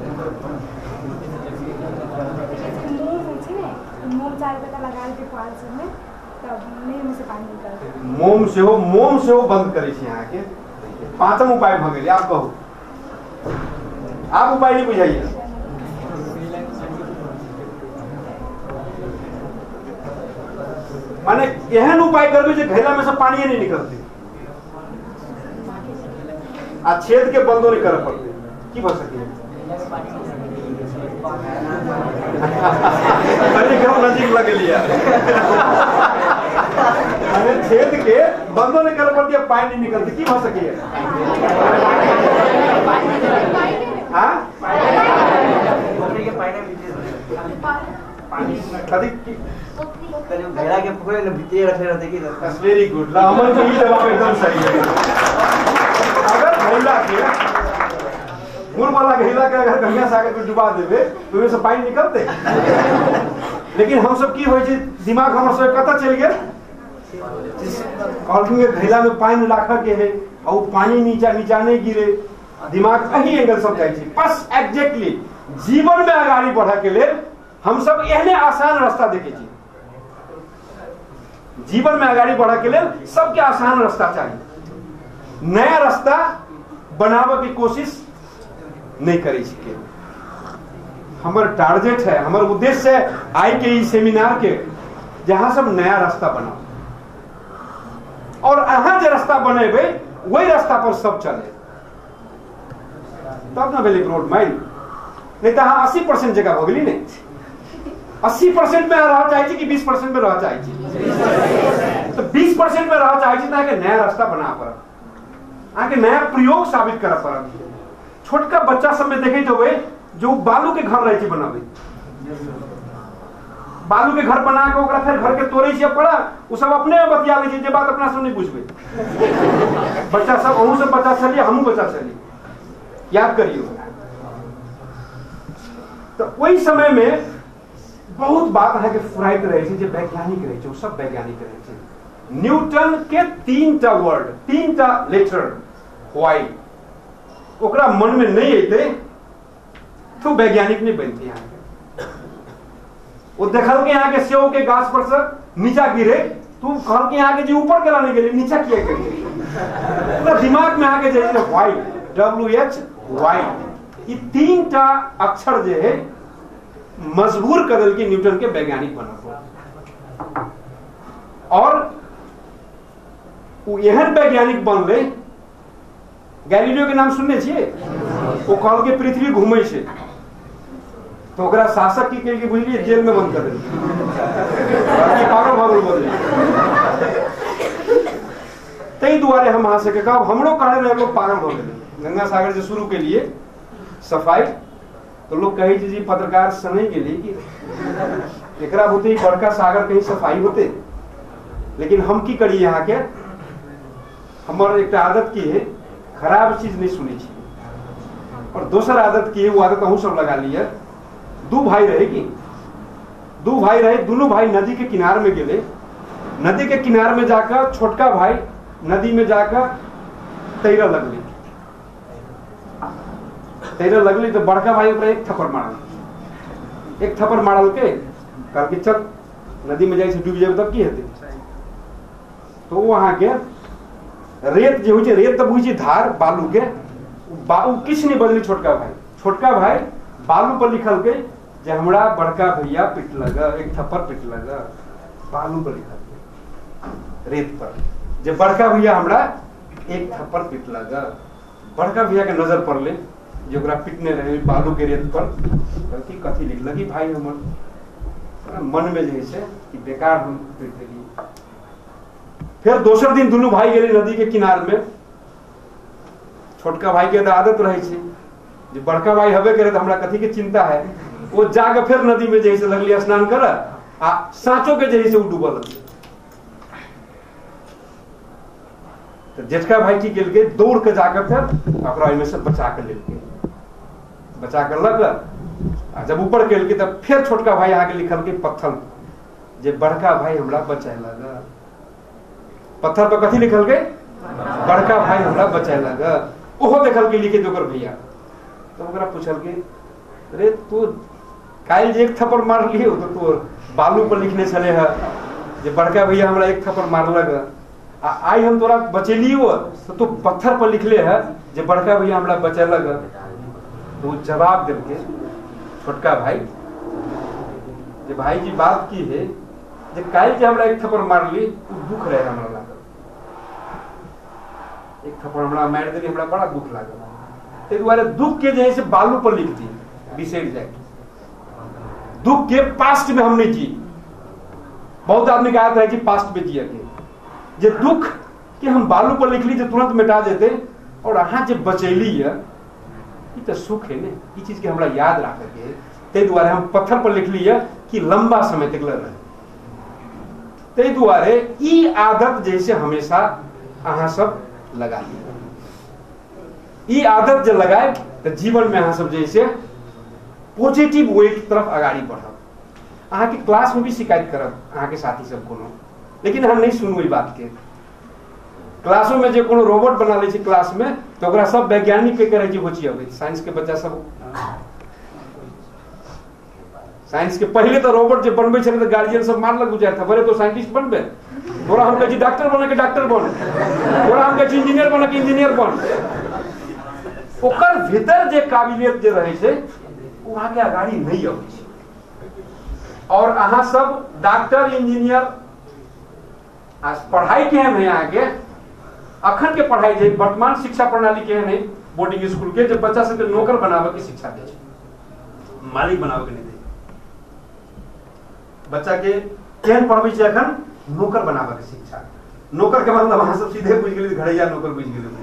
मोम से हो मोम से हो बंद करे छी यहाँ के। पांचम उपाय भ गेल। आप कहो, आप उपाय नहीं बुझाइए। माने एहन उपाय करबे जे घैला में से पानी नहीं निकलते आ छेद के बंदो नहीं करे पड़ते। की भ सके? अरे क्यों नजदीक लगे लिया? अरे छेद के बंदो नहीं करे पड़ती, पानी नहीं निकलती। की भ सके? हाँ घैला के पुकरे ने भीतर रखे रहते की। Very good. अमन को ये जवाब एकदम सही है। अगर घैला के गुड़ वाला घैला के अगर गंगा सागर को डुबा देवे तो से पानी निकलते। लेकिन हम सब की होय छै, दिमाग हमर सब कतऽ चल गेल? कहलखिन घैला में पानी राखा के है और पानी नीचा नीचा नहीं गिरे, दिमाग अही एंगल सब जाय छै। बस एग्जैक्टली जीवन में आगाड़ी बढ़ा के लेल हम सब एहने आसान रास्ता देखे छी। जीवन में आगाड़ी बढ़ा के लेल सबके आसान रास्ता चाहिए, नया रास्ता बनावे की कोशिश नहीं करी सके। हमार टारगेट है, हमार उद्देश्य है आई के ई सेमिनार के जहां सब नया रास्ता बनाओ और अहाँ जो रास्ता बनेबे वही रास्ता पर सब चले, तब ना भेले रोड माइल। नहीं तो अहाँ अस्सी परसेंट जगह हो गई नहीं। अस्सी परसेंट में रह चाहिए कि बीस परसेंट में रह चाहिए? तो बीस परसेंट में रह चाहिए तो आगे नया रास्ता बना पड़ा, आगे नया प्रयोग साबित कर पड़ा। छोटका बच्चा सब में देखे तो वे जो बालू के घर रहे बनावे, बालू के घर बना के ओकरा फिर घर के तोड़े से पड़ा, वो सब अपने बतिया ले जे बात अपना सब नहीं बुझबे। बच्चा सब अहू से बच्चा चलिए, हमू बच्चा चलिए, याद करिए। तो वही समय में बहुत बात है कि फ्राइड रहे थे, जो वैज्ञानिक रहे थे, सब वैज्ञानिक रहे थे। न्यूटन के तीन टा वर्ड, तीन टा लेटर व्हाई ओकरा मन में नहीं अते तो वैज्ञानिक नहीं बनते। यहाँ वो देखल के यहाँ के सेव के गाछ पर से नीचा गिरे, तू कहल के यहाँ के जो ऊपर के लाने के लिए नीचा किया करते। पूरा दिमाग में आके जैसे व्हाई, डब्ल्यू एच वाई, ये तीन टा अक्षर जो है मजबूर कर के न्यूटन के वैज्ञानिक बना। और एहन वैज्ञानिक बनले, गैलीलियो के नाम सुनने छिए? वो कहल के पृथ्वी घूमे छे तो ओकरा शासक की के बुझलिए जेल में बंद कर देलकै, पागल पागल बोल तई दुआरे हम अहाँ से कहा हमरो कहे रहे लोग पागल हो गए गंगा सागर से शुरू के लिए सफाई तो लोग कहे जी पत्रकार सनई गेली कि एकरा होते ही बड़का सागर कहीं सफाई होते, लेकिन हम की करिए यहाँ के हमार एक आदत की है खराब चीज नहीं सुनी चाहिए और दोसर आदत की है वो आदत अहू सब लगा लिया। दू भाई रहेगी दू भाई रहे दोनों भाई नदी के किनार में गेले, नदी के किनार में जाकर छोटका भाई नदी में जाकर तैरा लगली तैरा लगली तो बड़का भाई ऊपर एक थप्पड़ मारल एक थप्पड़ मारल के कल के चल नदी में जाए से डूब जाए तब की हेते तो वहां के रेत जो हुई रेत तब हुई धार बालू के बालू किस नहीं बदली छोटका भाई छोटका भाई बालू पर लिखल के जे हमरा बड़का भैया पिट लगा एक थप्पड़ पिट लगा बालू पर लिखल रेत पर जे बड़का भैया हमरा एक थप्पड़ पिट लगा बड़का भैया के नजर पड़ले जो पिटने रहे बालू के रेत पर कथी कथी लिख लगी भाई हमर मन में जे है कि बेकार हम पिट देली। फिर दोसर दिन दोनों भाई गेले नदी के किनार में, छोटका भाई के तो आदत रहे छे जे बड़का भाई हबे करे तो हमरा कथी के चिंता है, वो जाके फिर नदी में जैसे लगली स्नान कर आ साँचो के जैसे वो डूबल लगली। तो जेठका भाई की गेल के दौड़ के जाकर फिर अपना में से बचा के लेके बचा कर लग जब ऊपर गेल के तब फिर छोटका भाई आगे लिखल के पत्थर जे बड़का भाई हमरा बचाए लगा पत्थर पर कथी लिखल के बड़का भाई हमरा बचाए लगा ओहो देखल के लिखे जोकर भैया तो ओकरा पूछल के अरे तू काल जे एक थप्पड़ मार लिए तो तू बालू पर लिखने चले है जे बड़का भैया हमरा एक थप्पड़ मारलक आई हम तोरा बचेली हो तो तू पत्थर पर लिखले है जे बड़का भैया हमरा बचेलक। तो जवाब देके छोटका भाई जे भाई जी बात की है जे काल जे हमरा एक थप्पड़ मारली तू दुख रहे हमरा लागल एक थप्पड़ हमरा मार देली हमरा बड़ा दुख लागल ते दुआरे दुख के जैसे बालू पर लिख दी बिसेर जाए दुख के पास्ट में हम नहीं जी बहुत आदमी का आता है कि पास्ट में जिया के जे दुख के हम बालू पर लिख ली जो तुरंत मिटा देते और अहाँ जे बचैली है ये तो सुख है ने ये चीज के हमरा याद रख के ते दुआरे हम पत्थर पर लिख लिया कि लंबा समय तक रहे ते दुआरे ई आदत जैसे हमेशा अहाँ सब लगा लिया ई आदत जो लगाए तो जीवन में अहाँ सब जैसे पॉजिटिव वे की तरफ आगाड़ी बढ़ब अहाँ के क्लास में भी शिकायत करब अहाँ के साथी सब कोनो लेकिन हम नहीं सुनबे बात के क्लासों में जो कोनो रोबोट बना ले छी क्लास में तो ओकरा सब वैज्ञानिक के करे छी होची अबे साइंस के बच्चा सब साइंस के पहले तो रोबोट जो बनबे छले तो गार्जियन सब मारलक बुझाय था बोले तो साइंटिस्ट बनबे तोरा हम कहे डॉक्टर बने के डॉक्टर बन तोरा हम कहे इंजीनियर बने के इंजीनियर बन ओकर भीतर जे काबिलियत जे रहे छे वो आगे आगाड़ी नहीं आबै छै और अहाँ सब डॉक्टर इंजीनियर आज पढ़ाई केहन है आगे अखन के पढ़ाई जे वर्तमान शिक्षा प्रणाली केहन है बोर्डिंग स्कूल के जब बच्चा सबके नौकर बनावे के शिक्षा दे छै मालिक बनावे के नहीं दे बच्चा के केहन पढ़बै छै अखन नौकर बनावे के शिक्षा नौकर के मतलब अहाँ सब सीधे बुझ गेली घरैया नौकर बुझ गेली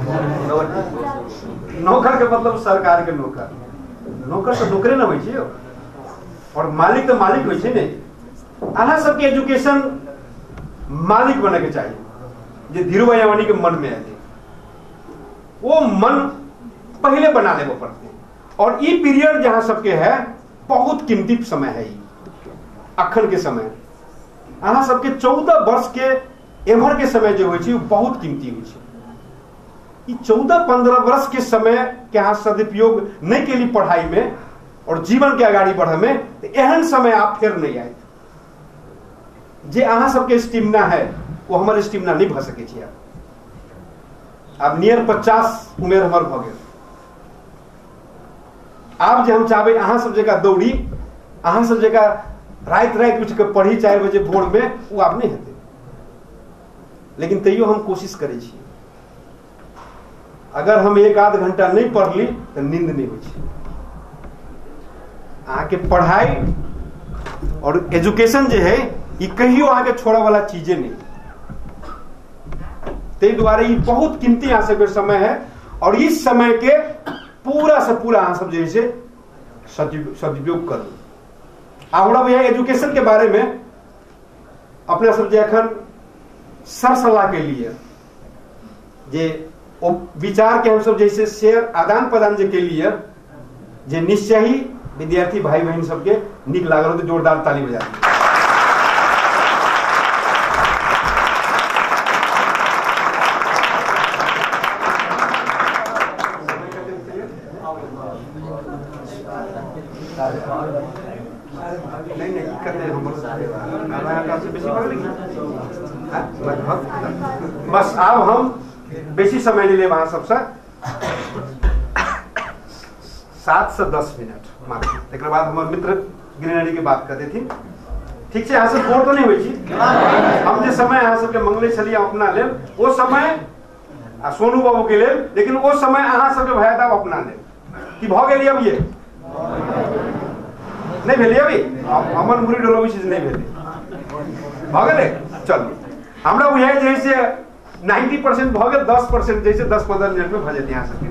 नौकर के मतलब सरकार के नौकर नौकर तो नौकरे न होइ छै और मालिक तो मालिक होइ छै ने अहाँ सबके एजुकेशन मालिक बने के चाहिए जो धीरूभाई अंबानी के मन में है वो मन पहले बना ले वो पड़ते और ये पीरियड जहां सबके है बहुत कीमती समय है अखन के समय अहाँ सबके चौदह वर्ष के एमहर के समय जो हो बहुत कीमती हो चौदह पंद्रह वर्ष के समय के अहाँ सदुपयोग नहीं के लिए पढ़ाई में और जीवन के आगाड़ी बढ़े में तो एहन समय आप फिर नहीं आए जे अहाँ सबके स्टिमना है वो हमारे स्टिमना नहीं भ सके छी अब नियर पचास उमेर हमर भ गेल आब जे हम चाहबे अहाँ सब जगह दौड़ी अहाँ सब जगह रात रात उठ के पढ़ी चार बजे भोर में वो आब नहीं हेतै लेकिन तैयो हम कोशिश करै छी अगर हम एक आध घंटा नहीं पढ़ली तो नींद नहीं हो छै अहाँ के पढ़ाई और एजुकेशन जे है ये कहियो आगे छोड़ा वाला चीजें नहीं ते द्वारा ये बहुत कीमती यहाँ सब समय है और इस समय के पूरा से पूरा यहाँ सब जैसे सदुपयोग करूँ। हमरा भैया एजुकेशन के बारे में अपना सब जे अखन सर सलाह के लिए जे विचार के हम सब जैसे शेयर आदान प्रदान जे के लिए जे निश्चय ही विद्यार्थी भाई बहन सबके निक लागल तो जोरदार ताली बजा दी। नहीं नहीं करते हम बस अब हम बेसी समय नहीं ले वहां सबसे सात से दस मिनट मात्र एक बाद हमारे मित्र ग्रीनरी की बात करते थी। ठीक है यहाँ से बोर तो नहीं हुई थी हम जो समय यहाँ सबके मंगले चलिए अपना ले वो समय सोनू बाबू के ले लेकिन वो समय अहाँ सबके भया था अपना ले कि भ गई अब ये नहीं भेलिए अभी अमन मुरी डोलो चीज नहीं भेली भ गए चलो हमरा बुझे जैसे नाइन्टी परसेंट भ गए दस परसेंट जैसे दस पंद्रह मिनट में भजे यहाँ सबके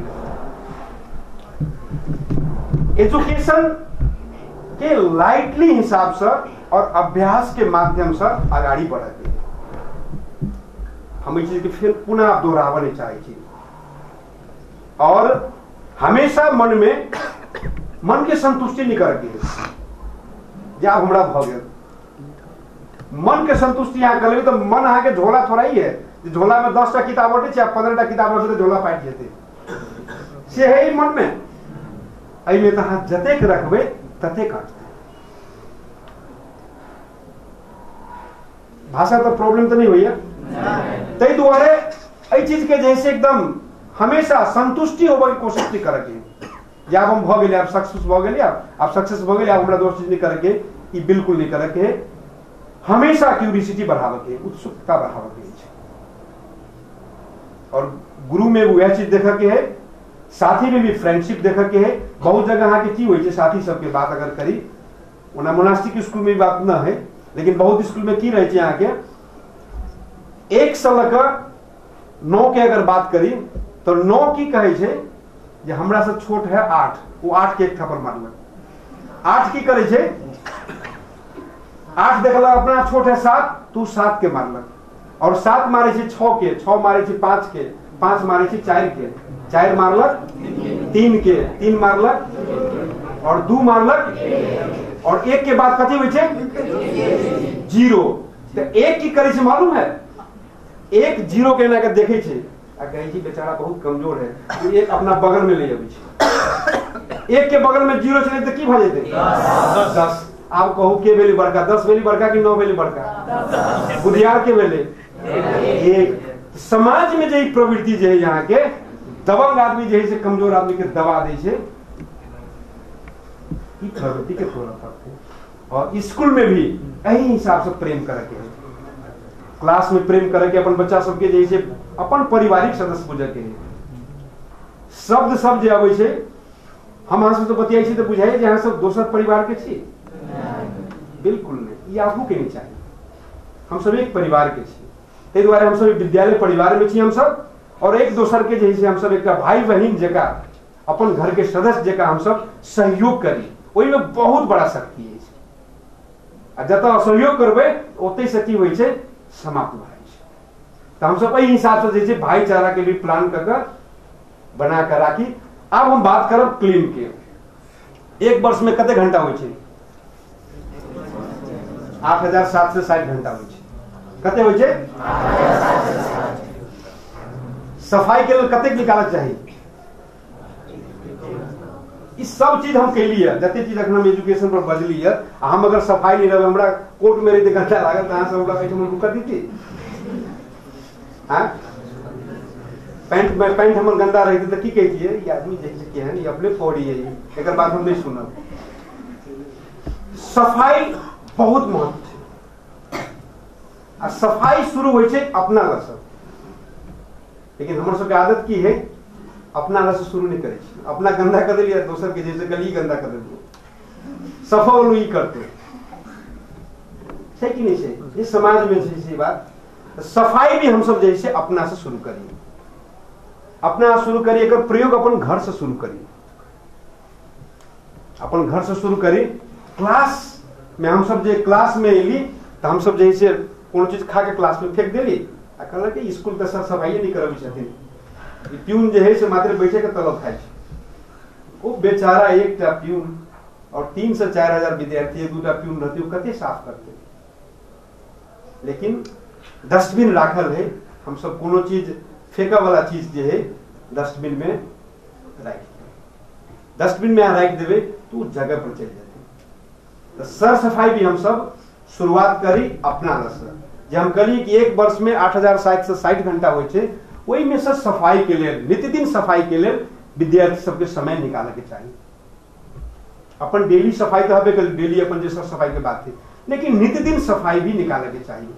एजुकेशन के लाइटली हिसाब से और अभ्यास के माध्यम से आगाड़ी बढ़े हम चीज के फिर पुनः दोहरावा नहीं चाहे और हमेशा मन में मन के संतुष्टि नहीं करके जा हमरा भ गया मन के संतुष्टि यहाँ कर तो मन अहाँ के झोला थोड़ा ही है झोला में दस टा किताब बटे चाहे पंद्रह टा किताब बटे तो झोला पाट जेते से है ही मन में अमे तो अहाँ जतेक रखबे ततेक अटते भाषा तो प्रॉब्लम तो नहीं हुई है तई दुआरे एहि चीज के जैसे एकदम हमेशा संतुष्टि होबे की कोशिश नहीं करके या हम भ गेले आप सक्सेस भ गेले आप सक्सेस भ गेले आप हमरा दोस्त चीज नहीं करके ई बिल्कुल नहीं करके हमेशा क्यूरियोसिटी बढ़ावे के उत्सुकता बढ़ावे के और गुरु में वह चीज देखा के है साथी में भी फ्रेंडशिप देखा के है बहुत जगह यहाँ के की हुई साथी सबके बात अगर करी ओना मोनास्टिक स्कूल में बात न है लेकिन बहुत स्कूल में की रहे यहाँ के एक साल का नौ के अगर बात करी तो नौ की कहे छे जे हमरा से छोट है आठ वो आठ के एक थप्पड़ मारलक आठ की करे छे आठ देखला अपना छोट है सात तू सात के मारलक और सात मारे छे छह के छह मारे छे पांच के पांच मारे छे चार के चार मारलक तीन के तीन मारलक और दो मारलक और एक के बाद कथी हुई छे जीरो तो एक की करे छे मालूम है एक जीरो के ना के देखे छे आ कहे छी बेचारा बहुत कमजोर है तो एक अपना बगल में ले आबै छे एक के बगल में जीरो छे तो की भ जेते दस दस आप कहो के वेली बड़का दस वेली बड़का कि नौ वेली बड़का बुधियार के वेले एक समाज में जो प्रवृत्ति जो है यहाँ के दबंग आदमी जो है कमजोर आदमी के दबा दे छे ई प्रवृत्ति के थोड़ा फर्क है और स्कूल में भी यही हिसाब से प्रेम करके क्लास में प्रेम करके अपन बच्चा सबके जैसे अपन पारिवारिक सदस्य बुझे के शब्द सब जे आबै छे हम अहाँ से तो बतियाई छी तो बुझाई जे अहाँ सब दोसर परिवार के छी बिल्कुल नहीं ये आपको के नहीं चाहिए हम सब एक परिवार के छी ते द्वारा हम सब विद्यालय परिवार में छी हम सब और एक दोसर के जैसे हम सब एक भाई बहन जका अपन घर के सदस्य जका हम सब सहयोग करी ओई में बहुत बड़ा शक्ति है आ जत असहयोग करबे ओते से की होई छे समाप्त भ जाय छे तो हम सब एहि हिसाब से जैसे भाईचारा के भी प्लान करके बना कर राखी। अब हम बात करब क्लीन के एक वर्ष में कते घंटा होय छे आठ हजार सात से साठ घंटा होय छे कते होय छे सफाई के लिए कते निकालक चाहिए इस सब चीज हम के लिए जते चीज अखन हम एजुकेशन पर बजली है हम अगर सफाई नहीं रहे हमरा कोर्ट में रही घंटा लागल कहां से हमरा कहे हम रुका दीती हां पैंट में पैंट हमर गंदा रही तो की कहिए ये आदमी जैसे के है ये अपने फोड़ी है एकर बात हम नहीं सुनब सफाई बहुत महत्व आ सफाई शुरू होय छे अपना लस लेकिन हमर सब के आदत की है अपना लस शुरू नहीं करे छी अपना गंदा कर देलिए दोसर के जैसे गली गंदा कर देलिए सफल ही करते है कि नहीं है ये समाज में है ये बात सफाई भी हम सब जैसे अपना से शुरू करिए, अपना शुरू करिए, एकर प्रयोग अपन घर से शुरू करिए, अपन घर से शुरू करी। क्लास में हम सब जे क्लास में एली तो हम सब जैसे कोनो चीज खा के क्लास में फेंक देली आ कहल कि स्कूल तो सर सफाई नहीं करबी छथिन, प्यून जे है से मात्र बैठे के तलब खाए वो बेचारा एक टा प्यून और तीन से चार हजार विद्यार्थी दूटा प्यून रहते वो कते साफ करते। लेकिन डस्टबिन राखल है, हम सब कोनो चीज फेंका वाला चीज जे है डस्टबिन में राख डस्टबिन में राख देवे तो जगह पर चल जाते। तो सर सफाई भी हम सब शुरुआत करी अपना रस जे हम करी कि एक वर्ष में आठ हजार साठ से साठ घंटा हो वही में से सफाई के लिए नित्यदिन सफाई के लिए विद्यार्थी सबके समय निकाले के चाहिए। अपन डेली सफाई तो हबे कर डेली अपन जैसा सफाई के बात थी, लेकिन नित्यदिन सफाई भी निकाले के चाहिए।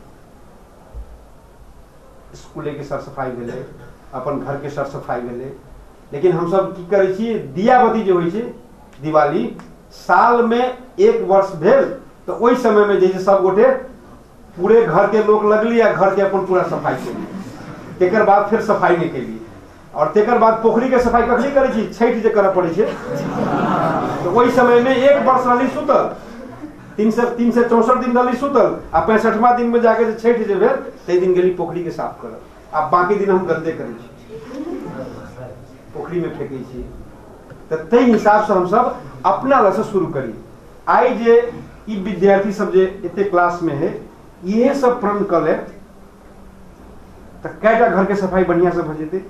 स्कूले के सर सफाई भेले, अपन घर के सर सफाई भेले, लेकिन हम सब की करे छी दियाबती जो होई छै दिवाली साल में एक वर्ष भेल तो ओई समय में जैसे सब गोटे पूरे घर के लोग लगली या घर के अपन पूरा सफाई केली, तेकर बाद फिर सफाई नहीं केली और तेकर बाद पोखरी के सफाई कखनी करे छी छठ जे करे पड़े छै तो ओई समय में एक वर्ष रहली सुतल तीन सौ तीन सौ चौसठ दिन रहली सुतल आ पैंसठवां दिन में जाके छठ जे भेल ते दिन गेली पोखरी के साफ करब, अब बाकी दिन हम गंदे करे छी पोखरी में फेंके छी। तो ते हिसाब से हम सब अपना लसे शुरू करी। आई जे ई विद्यार्थी सब जे एते क्लास में है ये सब प्रण कर ले तो कैटा घर के सफाई बढ़िया से भ जेते।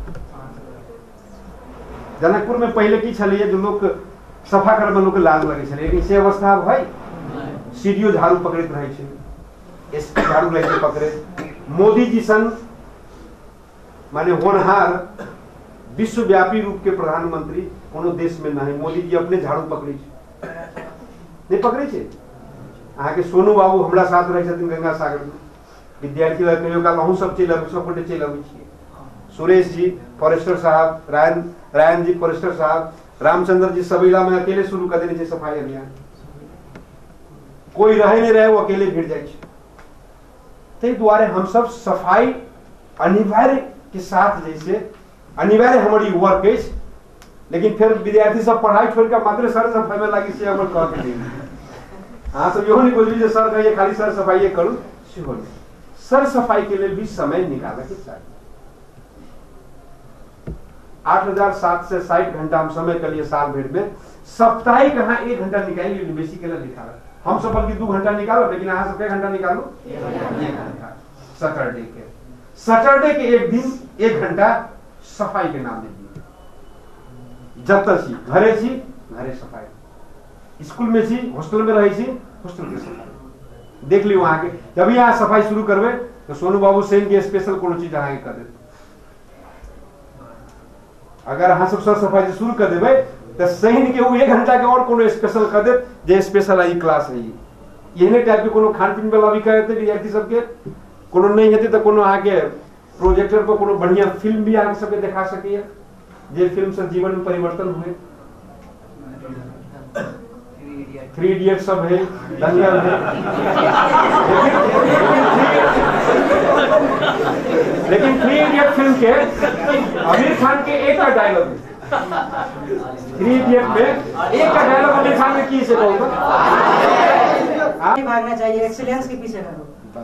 जनकपुर में पहले की छलिए जो लोग सफा करबे लोग लाज लगे छले, लेकिन से अवस्था अब है सीडीओ झाड़ू पकड़त रहे छै, एसपी झाड़ू लेके पकड़े। मोदी जी सन माने होनहार विश्वव्यापी रूप के प्रधानमंत्री कोनो देश में नहीं, मोदी जी अपने झाड़ू पकड़े छै नहीं पकड़े छै। अहाँ के सोनू बाबू हमरा साथ रहे छथिन गंगा सागर में, विद्यार्थी लग कहियो काल अहूँ सब चलि अबै सब गोटे चलि अबै छियै। सुरेश जी फॉरेस्टर साहब, रायन रायन जी फॉरेस्टर साहब, रामचंद्र जी सबैला में अकेले शुरू कर देने छै सफाई अभियान, कोई रहे नहीं रहे वो अकेले भिड़ जाए छै। ते द्वारे हम सब सफाई अनिवार्य के साथ जैसे अनिवार्य हमारी वर्क है, लेकिन फिर विद्यार्थी सब पढ़ाई छोड़ कर मात्र सर सफाई में लगी से हमर कह के नहीं। हाँ सब यो नहीं बोली जे सर कहिए खाली सर सफाई करूं, सिहो सर सफाई के लिए भी समय निकालना के चाहिए। आठ हजार सात से साठ घंटा हम समय के लिए साल भर में साप्ताहिक कहाँ एक घंटा निकालिए बेसी के लिए निकाला हम सब बल्कि दो घंटा निकालो, लेकिन यहाँ से घंटा निकालो एक घंटा सैटरडे के सैटरडे के एक दिन एक घंटा सफाई के नाम दीजिए। जब तक छी घरे छी घरे सफाई, स्कूल में छी हॉस्टल में रहे छी हॉस्टल के सफाई देख ली वहां के। जब यहाँ सफाई शुरू करवे तो सोनू बाबू सेन के स्पेशल कोनो चीज अहाँ कर देते। अगर अहाँ सब सर सफाई शुरू कर देवे तो सही के वो एक घंटा के और कोनो स्पेशल कर दे जे स्पेशल आई क्लास है यही टाइप के कोनो खान पीन वाला भी कहते विद्यार्थी सबके कोनो नहीं हेते तो कोनो आके प्रोजेक्टर पर कोनो बढ़िया फिल्म भी आके सबके दिखा सके जे फिल्म से जीवन में परिवर्तन हुए। थ्री इडियट सब है, दंगल है, लेकिन थ्री इडियट फिल्म के आमिर खान के एक का डायलॉग है। थ्री इडियट में एक का डायलॉग आमिर खान ने की से कहूँगा नहीं भागना चाहिए, एक्सीलेंस के पीछे करो।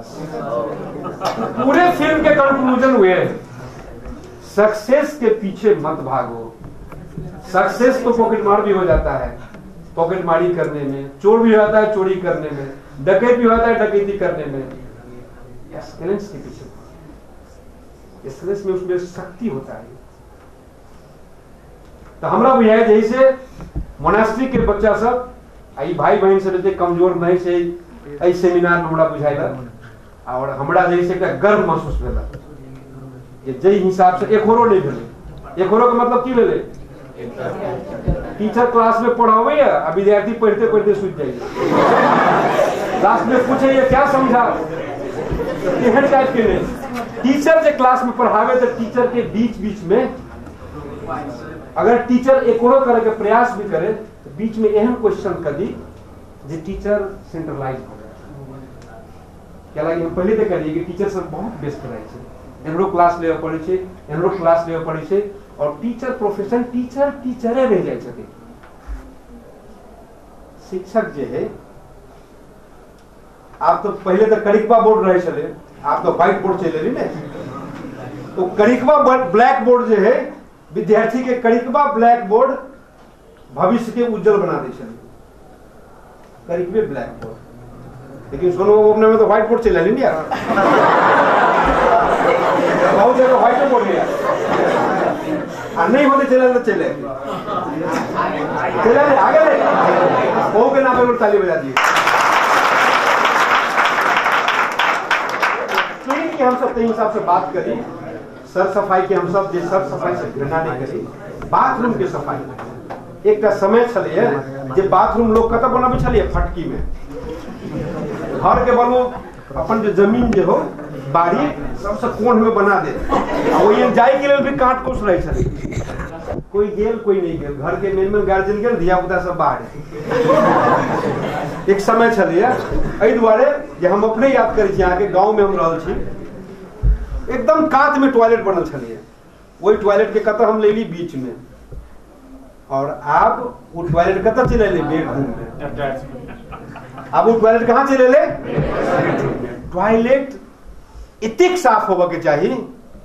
पूरे फिल्म के कंक्लूजन हुए सक्सेस के पीछे मत भागो। सक्सेस तो पॉकेट मार भी हो जाता है, पॉकेट मारी करने में, चोर भी होता है चोरी करने में, डकैत भी होता है डकैती करने में। एक्सीलेंस के पीछे, एक्सीलेंस में उसमें शक्ति होता है। तो हमरा बुझाय जैसे मोनास्ट्री के बच्चा सब आई भाई बहन से जते कमजोर नहीं से एहि सेमिनार में हमरा बुझाइला और हमरा जैसे एकटा गर्व महसूस भेला जे जई हिसाब से एक होरो नहीं भेले। एक होरो का मतलब की भेले? टीचर क्लास में पढ़ावे आ विद्यार्थी पढ़ते पढ़ते सूझ जाइए, क्लास में पूछे ये क्या समझा केहन टाइप के नहीं। टीचर जो क्लास में पढ़ावे तो टीचर के बीच बीच में अगर टीचर एक और करे के प्रयास भी करे तो बीच में एहन क्वेश्चन कर दी जे टीचर सेंट्रलाइज हो गया। क्या लगे हम पहले तो करिए कि टीचर सब बहुत बेस्ट रहे छे, एनरो क्लास लेवे पड़े छे, एनरो क्लास लेवे पड़े छे और टीचर प्रोफेशन टीचर टीचरे रह जाए छथिन। शिक्षक जे है आप तो पहले तो करिकबा बोर्ड रहे चले, आप तो व्हाइट बोर्ड चले रही ने, तो करिकबा ब्लैक बोर्ड जो है विद्यार्थी के करिकबा ब्लैक बोर्ड भविष्य के उज्जवल बना दे चले, करिकबे ब्लैक बोर्ड। लेकिन सोनो अपने में तो व्हाइट बोर्ड चले नहीं यार, बहुत जगह व्हाइट बोर्ड है यार, नहीं होते चले तो चले चले आगे ले के नाम पे ताली बजा दिए। कि हम सब तेज हिसाब से बात करी, सर सफाई की हम सब जे सर सफाई से घृणा नहीं करी, बाथरूम के सफाई एक समय छलिए जे बाथरूम लोग कत बनाबे छलिए फटकी में, घर के बलू अपन जो जमीन जे हो बाड़ी सबसे कोण में बना दे, वही जाए के लिए भी काट कोस रहे छलिए, कोई गेल कोई नहीं गेल, घर के मेन मेन गार्जियन गेल, धिया पुता सब बाहर। एक समय छलिए एहि दुआरे जे हम अपने याद करै छी, यहाँ के गांव में हम रहल छी, एकदम कात में टॉयलेट बनल छलिए, वही टॉयलेट के कत हम ले ली बीच में, और अब वो टॉयलेट कत चले ले बेडरूम में, अब वो टॉयलेट कहाँ चले ले, टॉयलेट इतने साफ होगा के चाहिए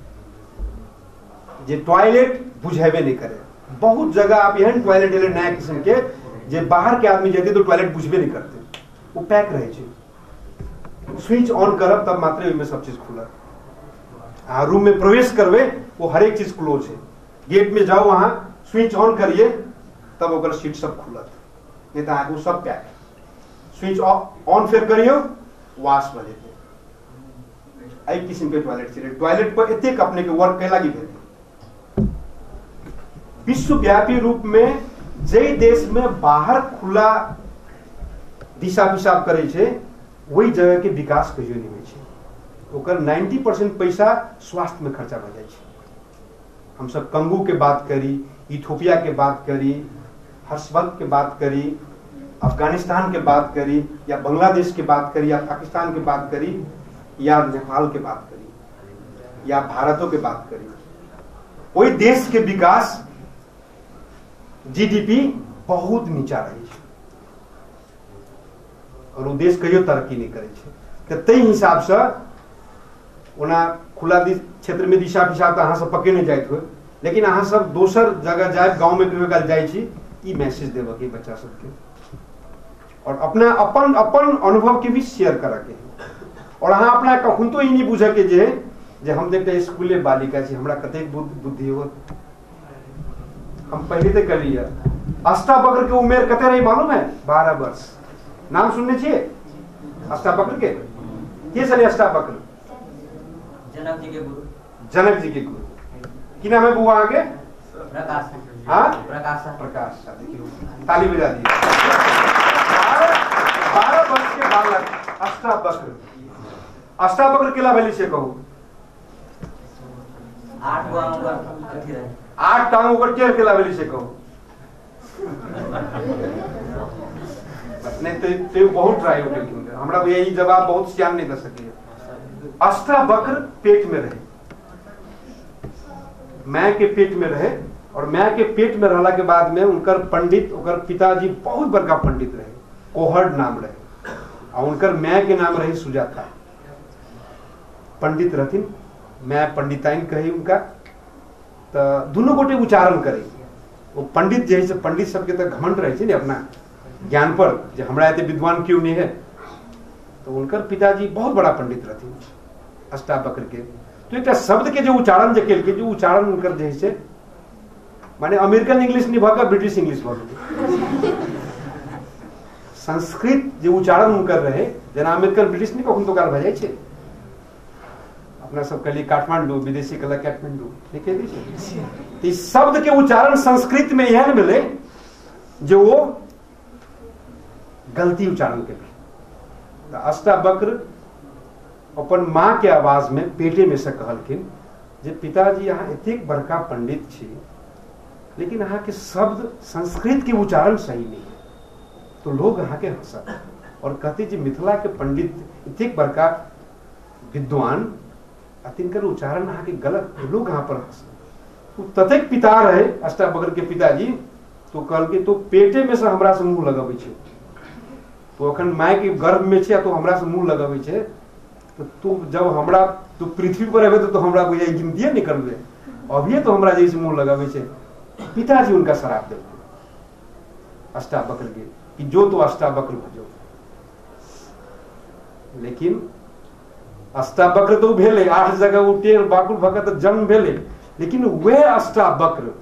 जे टॉयलेट बुझेबे नहीं करे। बहुत जगह आप यहाँ टॉयलेट ले नया किस्म के जे बाहर के आदमी जाते तो टॉयलेट बुझबे नहीं करते, वो पैक रहे छे, स्विच ऑन करब तब मात्र में सब चीज खुलत, आ रूम में प्रवेश करवे वो हर एक चीज क्लोज है, गेट में जाओ वहां स्विच ऑन करिए तब ओकर सीट सब खुलत, नहीं तो आगू सब पैक, स्विच ऑन फिर करियो वाश बजे आई किस्म के टॉयलेट चले। टॉयलेट पर इतने अपने के वर्क कैला की विश्वव्यापी रूप में जे देश में बाहर खुला दिशा पिशाब करे छे वही जगह के विकास कहियो नहीं होइ छे, ओकर नब्बे परसेंट पैसा स्वास्थ्य में खर्चा भ जाए छे। हम सब कंगो के बात करी, इथियोपिया के बात करी, हर्षवर्ध के बात करी, अफगानिस्तान के बात करी, या बांग्लादेश के बात करी, या पाकिस्तान के बात करी, या नेपाल के बात करी, या भारतों के बात करी, कोई देश के विकास जीडीपी बहुत नीचा रही है और वो देश कहियो तरक्की नहीं करे छे। ते हिसाब से ओना खुला क्षेत्र में दिशा पिशाब तो अहाँ सब पक्के नहीं जाइत हो, लेकिन अहाँ सब दोसर जगह जाए गांव में कहियो काल जाय छी, ई मैसेज देबो के बच्चा सबके और अपना अपन अपन अनुभव के भी शेयर करे के, और अहाँ अपना कखुन तो ई नहीं बुझे के जे जे हम देखते स्कूले बालिका छी हमरा कतेक बुद्धि हो। हम पहले तो कर लिया अष्टावक्र के उम्र कते रही मालूम है, बारह वर्ष। नाम सुनने चाहिए अष्टावक्र के, के चले अष्टावक्र? जनक जी के गुरु, जनक जी के गुरु की नाम है बुआ आगे? प्रकाश। हाँ प्रकाश प्रकाश, देखिए ताली बजा दी। बारह वर्ष के बालक अष्टावक्र, अष्टावक्र केला वैली से कहो आठ गो कथी रहे, आठ टांग ऊपर केर केला वैली से कहो नहीं तो, तो बहुत ट्राई हो गई, हमरा भैया ये जवाब बहुत सियान नहीं दे सके। अष्टावक्र पेट में रहे, मैं के पेट में रहे, और मैं के पेट में रहला के बाद में उनकर पंडित, उनकर पिताजी बहुत बड़का पंडित रहे, कोहड़ नाम रहे, और उनकर मैं के नाम रही सुजाता, पंडित रहथिन, मैं पंडिताइन कही उनका, तो दोनों गोटे उच्चारण करे। वो पंडित जैसे पंडित सबके तो घमंड रहे थे अपना ज्ञान पर, जो हमरा एते विद्वान क्यों नहीं है, तो उनकर पिताजी बहुत बड़ा पंडित रहथिन अष्टावक्र के। तो एक शब्द के जो उच्चारण जो के जो उच्चारण उनकर जैसे माने अमेरिकन इंग्लिश नहीं भागा, ब्रिटिश इंग्लिश भागा, संस्कृत जो उच्चारण उनकर रहे जना अमेरिकन ब्रिटिश नहीं कखन तो काल भ जाय छे। अपना सब के लिए काठमांडू विदेशी कला काठमांडू लिखे दी, इस शब्द के उच्चारण संस्कृत में यह मिले जो वो गलती उच्चारण के लिए। अष्टावक्र अपन माँ के आवाज में पेटे में से कहलखिन जे पिताजी यहाँ इतने बड़का पंडित छी, लेकिन यहाँ के शब्द संस्कृत के उच्चारण सही नहीं है, तो लोग यहाँ के हंसा और कहते जी मिथिला के पंडित इतने बड़का विद्वान तिनकर उच्चारण अहाँ के गलत लोग कहाँ पर ततेक पिता रहे अष्टावक्र के पिताजी तो कहल के तो पेटे में से हमरा से मुंह लगाबै छे तो अखन माय के गर्भ में छे तो हमरा से मुंह लगाबै छे तो तू जब हमरा तू पृथ्वी पर एबे तो हमरा बुझाई गिनतिए नहीं करबे अभी तो हमरा जैसे मुंह लगाबै छे पिताजी उनका श्राप दे अष्टावक्र के कि जो तो अष्टावक्र भजो लेकिन अष्टावक्र तो भेले आठ जगह उठे बाकुल भगत जन्म भेले लेकिन वे अष्टावक्र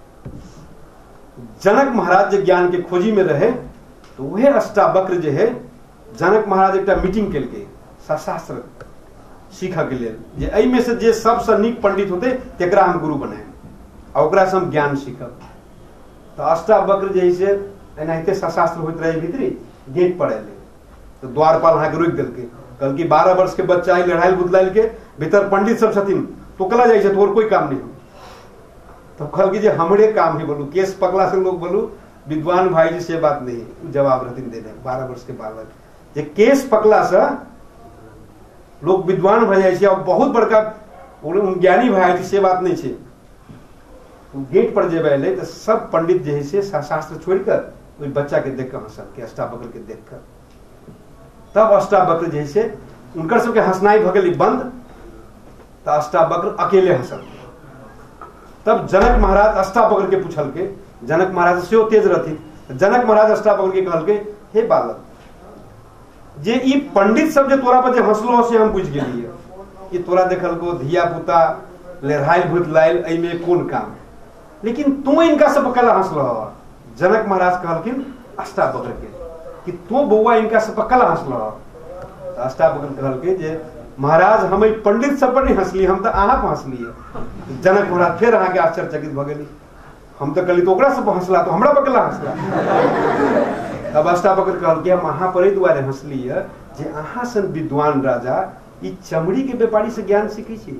जनक महाराज जे ज्ञान के खोजी में रहे तो वह अष्टावक्र जे है जनक महाराज एक मीटिंग के लिए शास्त्र सीखा के लिए जे एहि में से जे सबसे नीक पंडित होते तेकरा हम गुरु बनाए और ओकरा से हम ज्ञान सीखब तो अष्टावक्र जैसे एनाहिते शास्त्र होइत रहे भीतरी गेट पर एले तो द्वारपाल अहाँ के रोक देलके कल की बारह वर्ष के बच्चा लड़ाई बुदलाइल के भीतर पंडित सब छथिन तो कला जाए तो और कोई काम नहीं हो तो कल की जे हमरे काम ही बोलू केस पकला से लोग बोलू विद्वान भाई जी से बात नहीं जवाब रहती देने बारह वर्ष के बालक जे केस पकला से लोग विद्वान भऽ जाइ छै और बहुत बड़का ज्ञानी भाई से बात नहीं है गेट पर जब अले तो सब पंडित जे है से शास्त्र छोड़कर ओहि बच्चा के देख कर हंसल के अष्टावक्र के देख कर तब अष्टावक्र जे है से उनकर सबके हंसनाई भ गेलै बंद तो अष्टावक्र अकेले हंसल तब जनक महाराज अष्टावक्र के पूछल के जनक महाराज से तेज रहती जनक महाराज अष्टावक्र के कहल के हे बालक जे ई पंडित सब जे तोरा पर जे हंसलो से हम बुझ गेलिए कि तोरा देखल को धिया पुता लेढ़ाई भूत लाइल एहि में कोन काम लेकिन तू इनका सब कला हंसलो जनक महाराज कहलखिन अष्टावक्र के कि तू बौआ इनका सब कला हंसलो अष्टावक्र कहल के जे महाराज हम पंडित सब पर नहीं हंसली हम तो अहाँ पर हंसलिए जनक महाराज फिर अहाँ के आश्चर्यचकित भ गेली हम तो कहली तो ओकरा सब हंसला तो हमरा पर कला हंसला तब अष्टावक्र कहल के हम अहाँ पर दुआरे हंसली जे अहाँ सन विद्वान राजा ई चमड़ी के व्यापारी से ज्ञान सीखी छी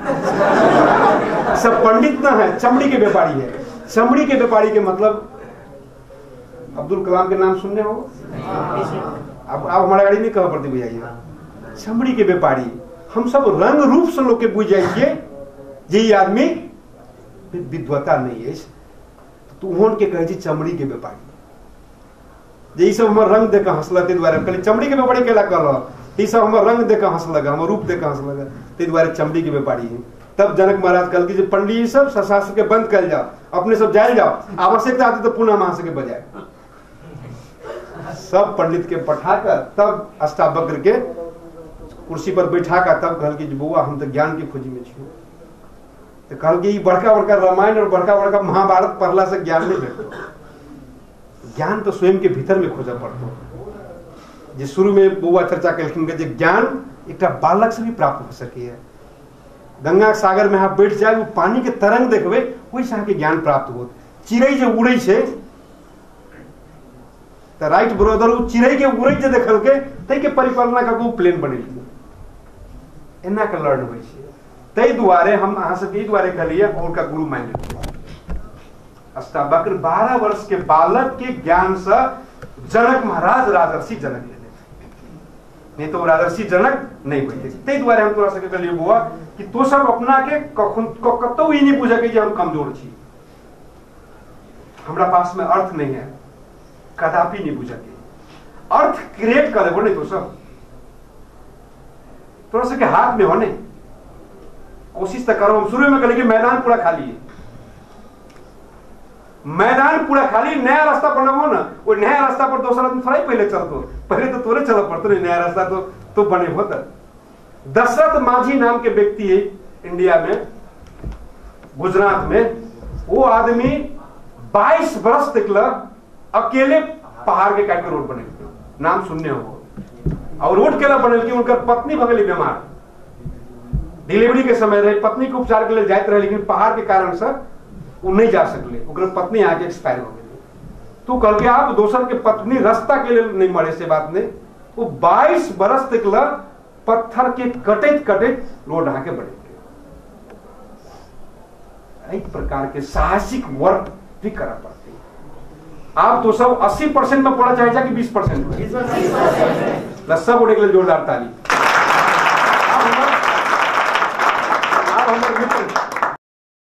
सब पंडित ना है चमड़ी के व्यापारी है चमड़ी के व्यापारी के मतलब अब्दुल कलाम के नाम सुनने हो अब आप हमारा गाड़ी नहीं कह पड़ती बुझाइए चमड़ी के व्यापारी हम सब रंग रूप से लोग के बुझ जाइए जे आदमी विद्वता नहीं है तू होन के कहे चमड़ी के व्यापारी जे सब हमर रंग देख हंसला ते द्वारे कहली चमड़ी के व्यापारी केला कहल ई सब हमर रंग देख हंसलगा हमर रूप देख हंसलगा ते द्वारे चमड़ी के व्यापारी है तब जनक महाराज कहल कि पंडित सब शास्त्र के बंद कर जाओ अपने सब जाए जाओ आवश्यकता आती तो पुनः मां के बजाय सब पंडित के पठाकर तब अष्टावक्र के कुर्सी पर बैठा कर तब कहल कि बउआ हम तो ज्ञान के खोजी में छी तो कहल कि बड़का बड़का रामायण और बड़का बड़का महाभारत पढ़ला से ज्ञान नहीं भेटो ज्ञान तो स्वयं के भीतर में खोजा पड़तो जे शुरू में बउआ चर्चा कलखिन के ज्ञान एक बालक से भी प्राप्त हो सके है गंगा सागर में बैठ जाए वो पानी के तरंग देखबे वही अहाँ के ज्ञान प्राप्त हो चिड़ै जे उड़ै छै तो राइट ब्रदर वो चिड़ै के उड़ै जे देखल के तै के परिकल्पना करके प्लेन बनेलिए एना के लर्न होइ छै तै दुआरे हम अहाँ सबके दुआरे कहलिए और का गुरु मान लेते अष्टावक्र बारह वर्ष के बालक के ज्ञान से जनक महाराज राजर्षि जनक ले नहीं तो राजर्षि जनक नहीं होते तै दुआरे हम तोरा सबके कहलिए बुआ कि तो सब अपना के कतौ ही नहीं बुझे कि हम कमजोर छी हमरा पास में अर्थ नहीं है कदापि नहीं बुझे अर्थ क्रिएट करे बोले तो सब थोड़ा सा के हाथ में होने कोशिश तो करो हम शुरू में कहले कि मैदान पूरा खाली है मैदान पूरा खाली नया रास्ता पर लगो ना वो नया रास्ता पर दूसरा आदमी थोड़ा ही पहले चलतो पहले तो तोरे चल पड़तो नहीं नया रास्ता तो तो बने होता दशरथ माझी नाम के व्यक्ति है इंडिया में गुजरात में वो आदमी बाईस वर्ष तक अकेले पहाड़ के काट के रोड बने नाम सुनने हो और रोड केला बनल कि उनकर पत्नी भगली बीमार डिलीवरी के समय रहे पत्नी के उपचार के लिए जाते रहे लेकिन पहाड़ के कारण से वो नहीं जा सकले ओकर पत्नी आके एक्सपायर हो गई तो कल के आप दोसर के पत्नी रास्ता के लिए नहीं मरे से बात नहीं वो बाईस बरस तक पत्थर के कटैत कटैत रोड आके बढ़े एक प्रकार के साहसिक वर्क भी करा पड़ते आप तो सब अस्सी परसेंट में पढ़ा चाहे कि बीस परसेंट में सब उड़े के लिए जोरदार ताली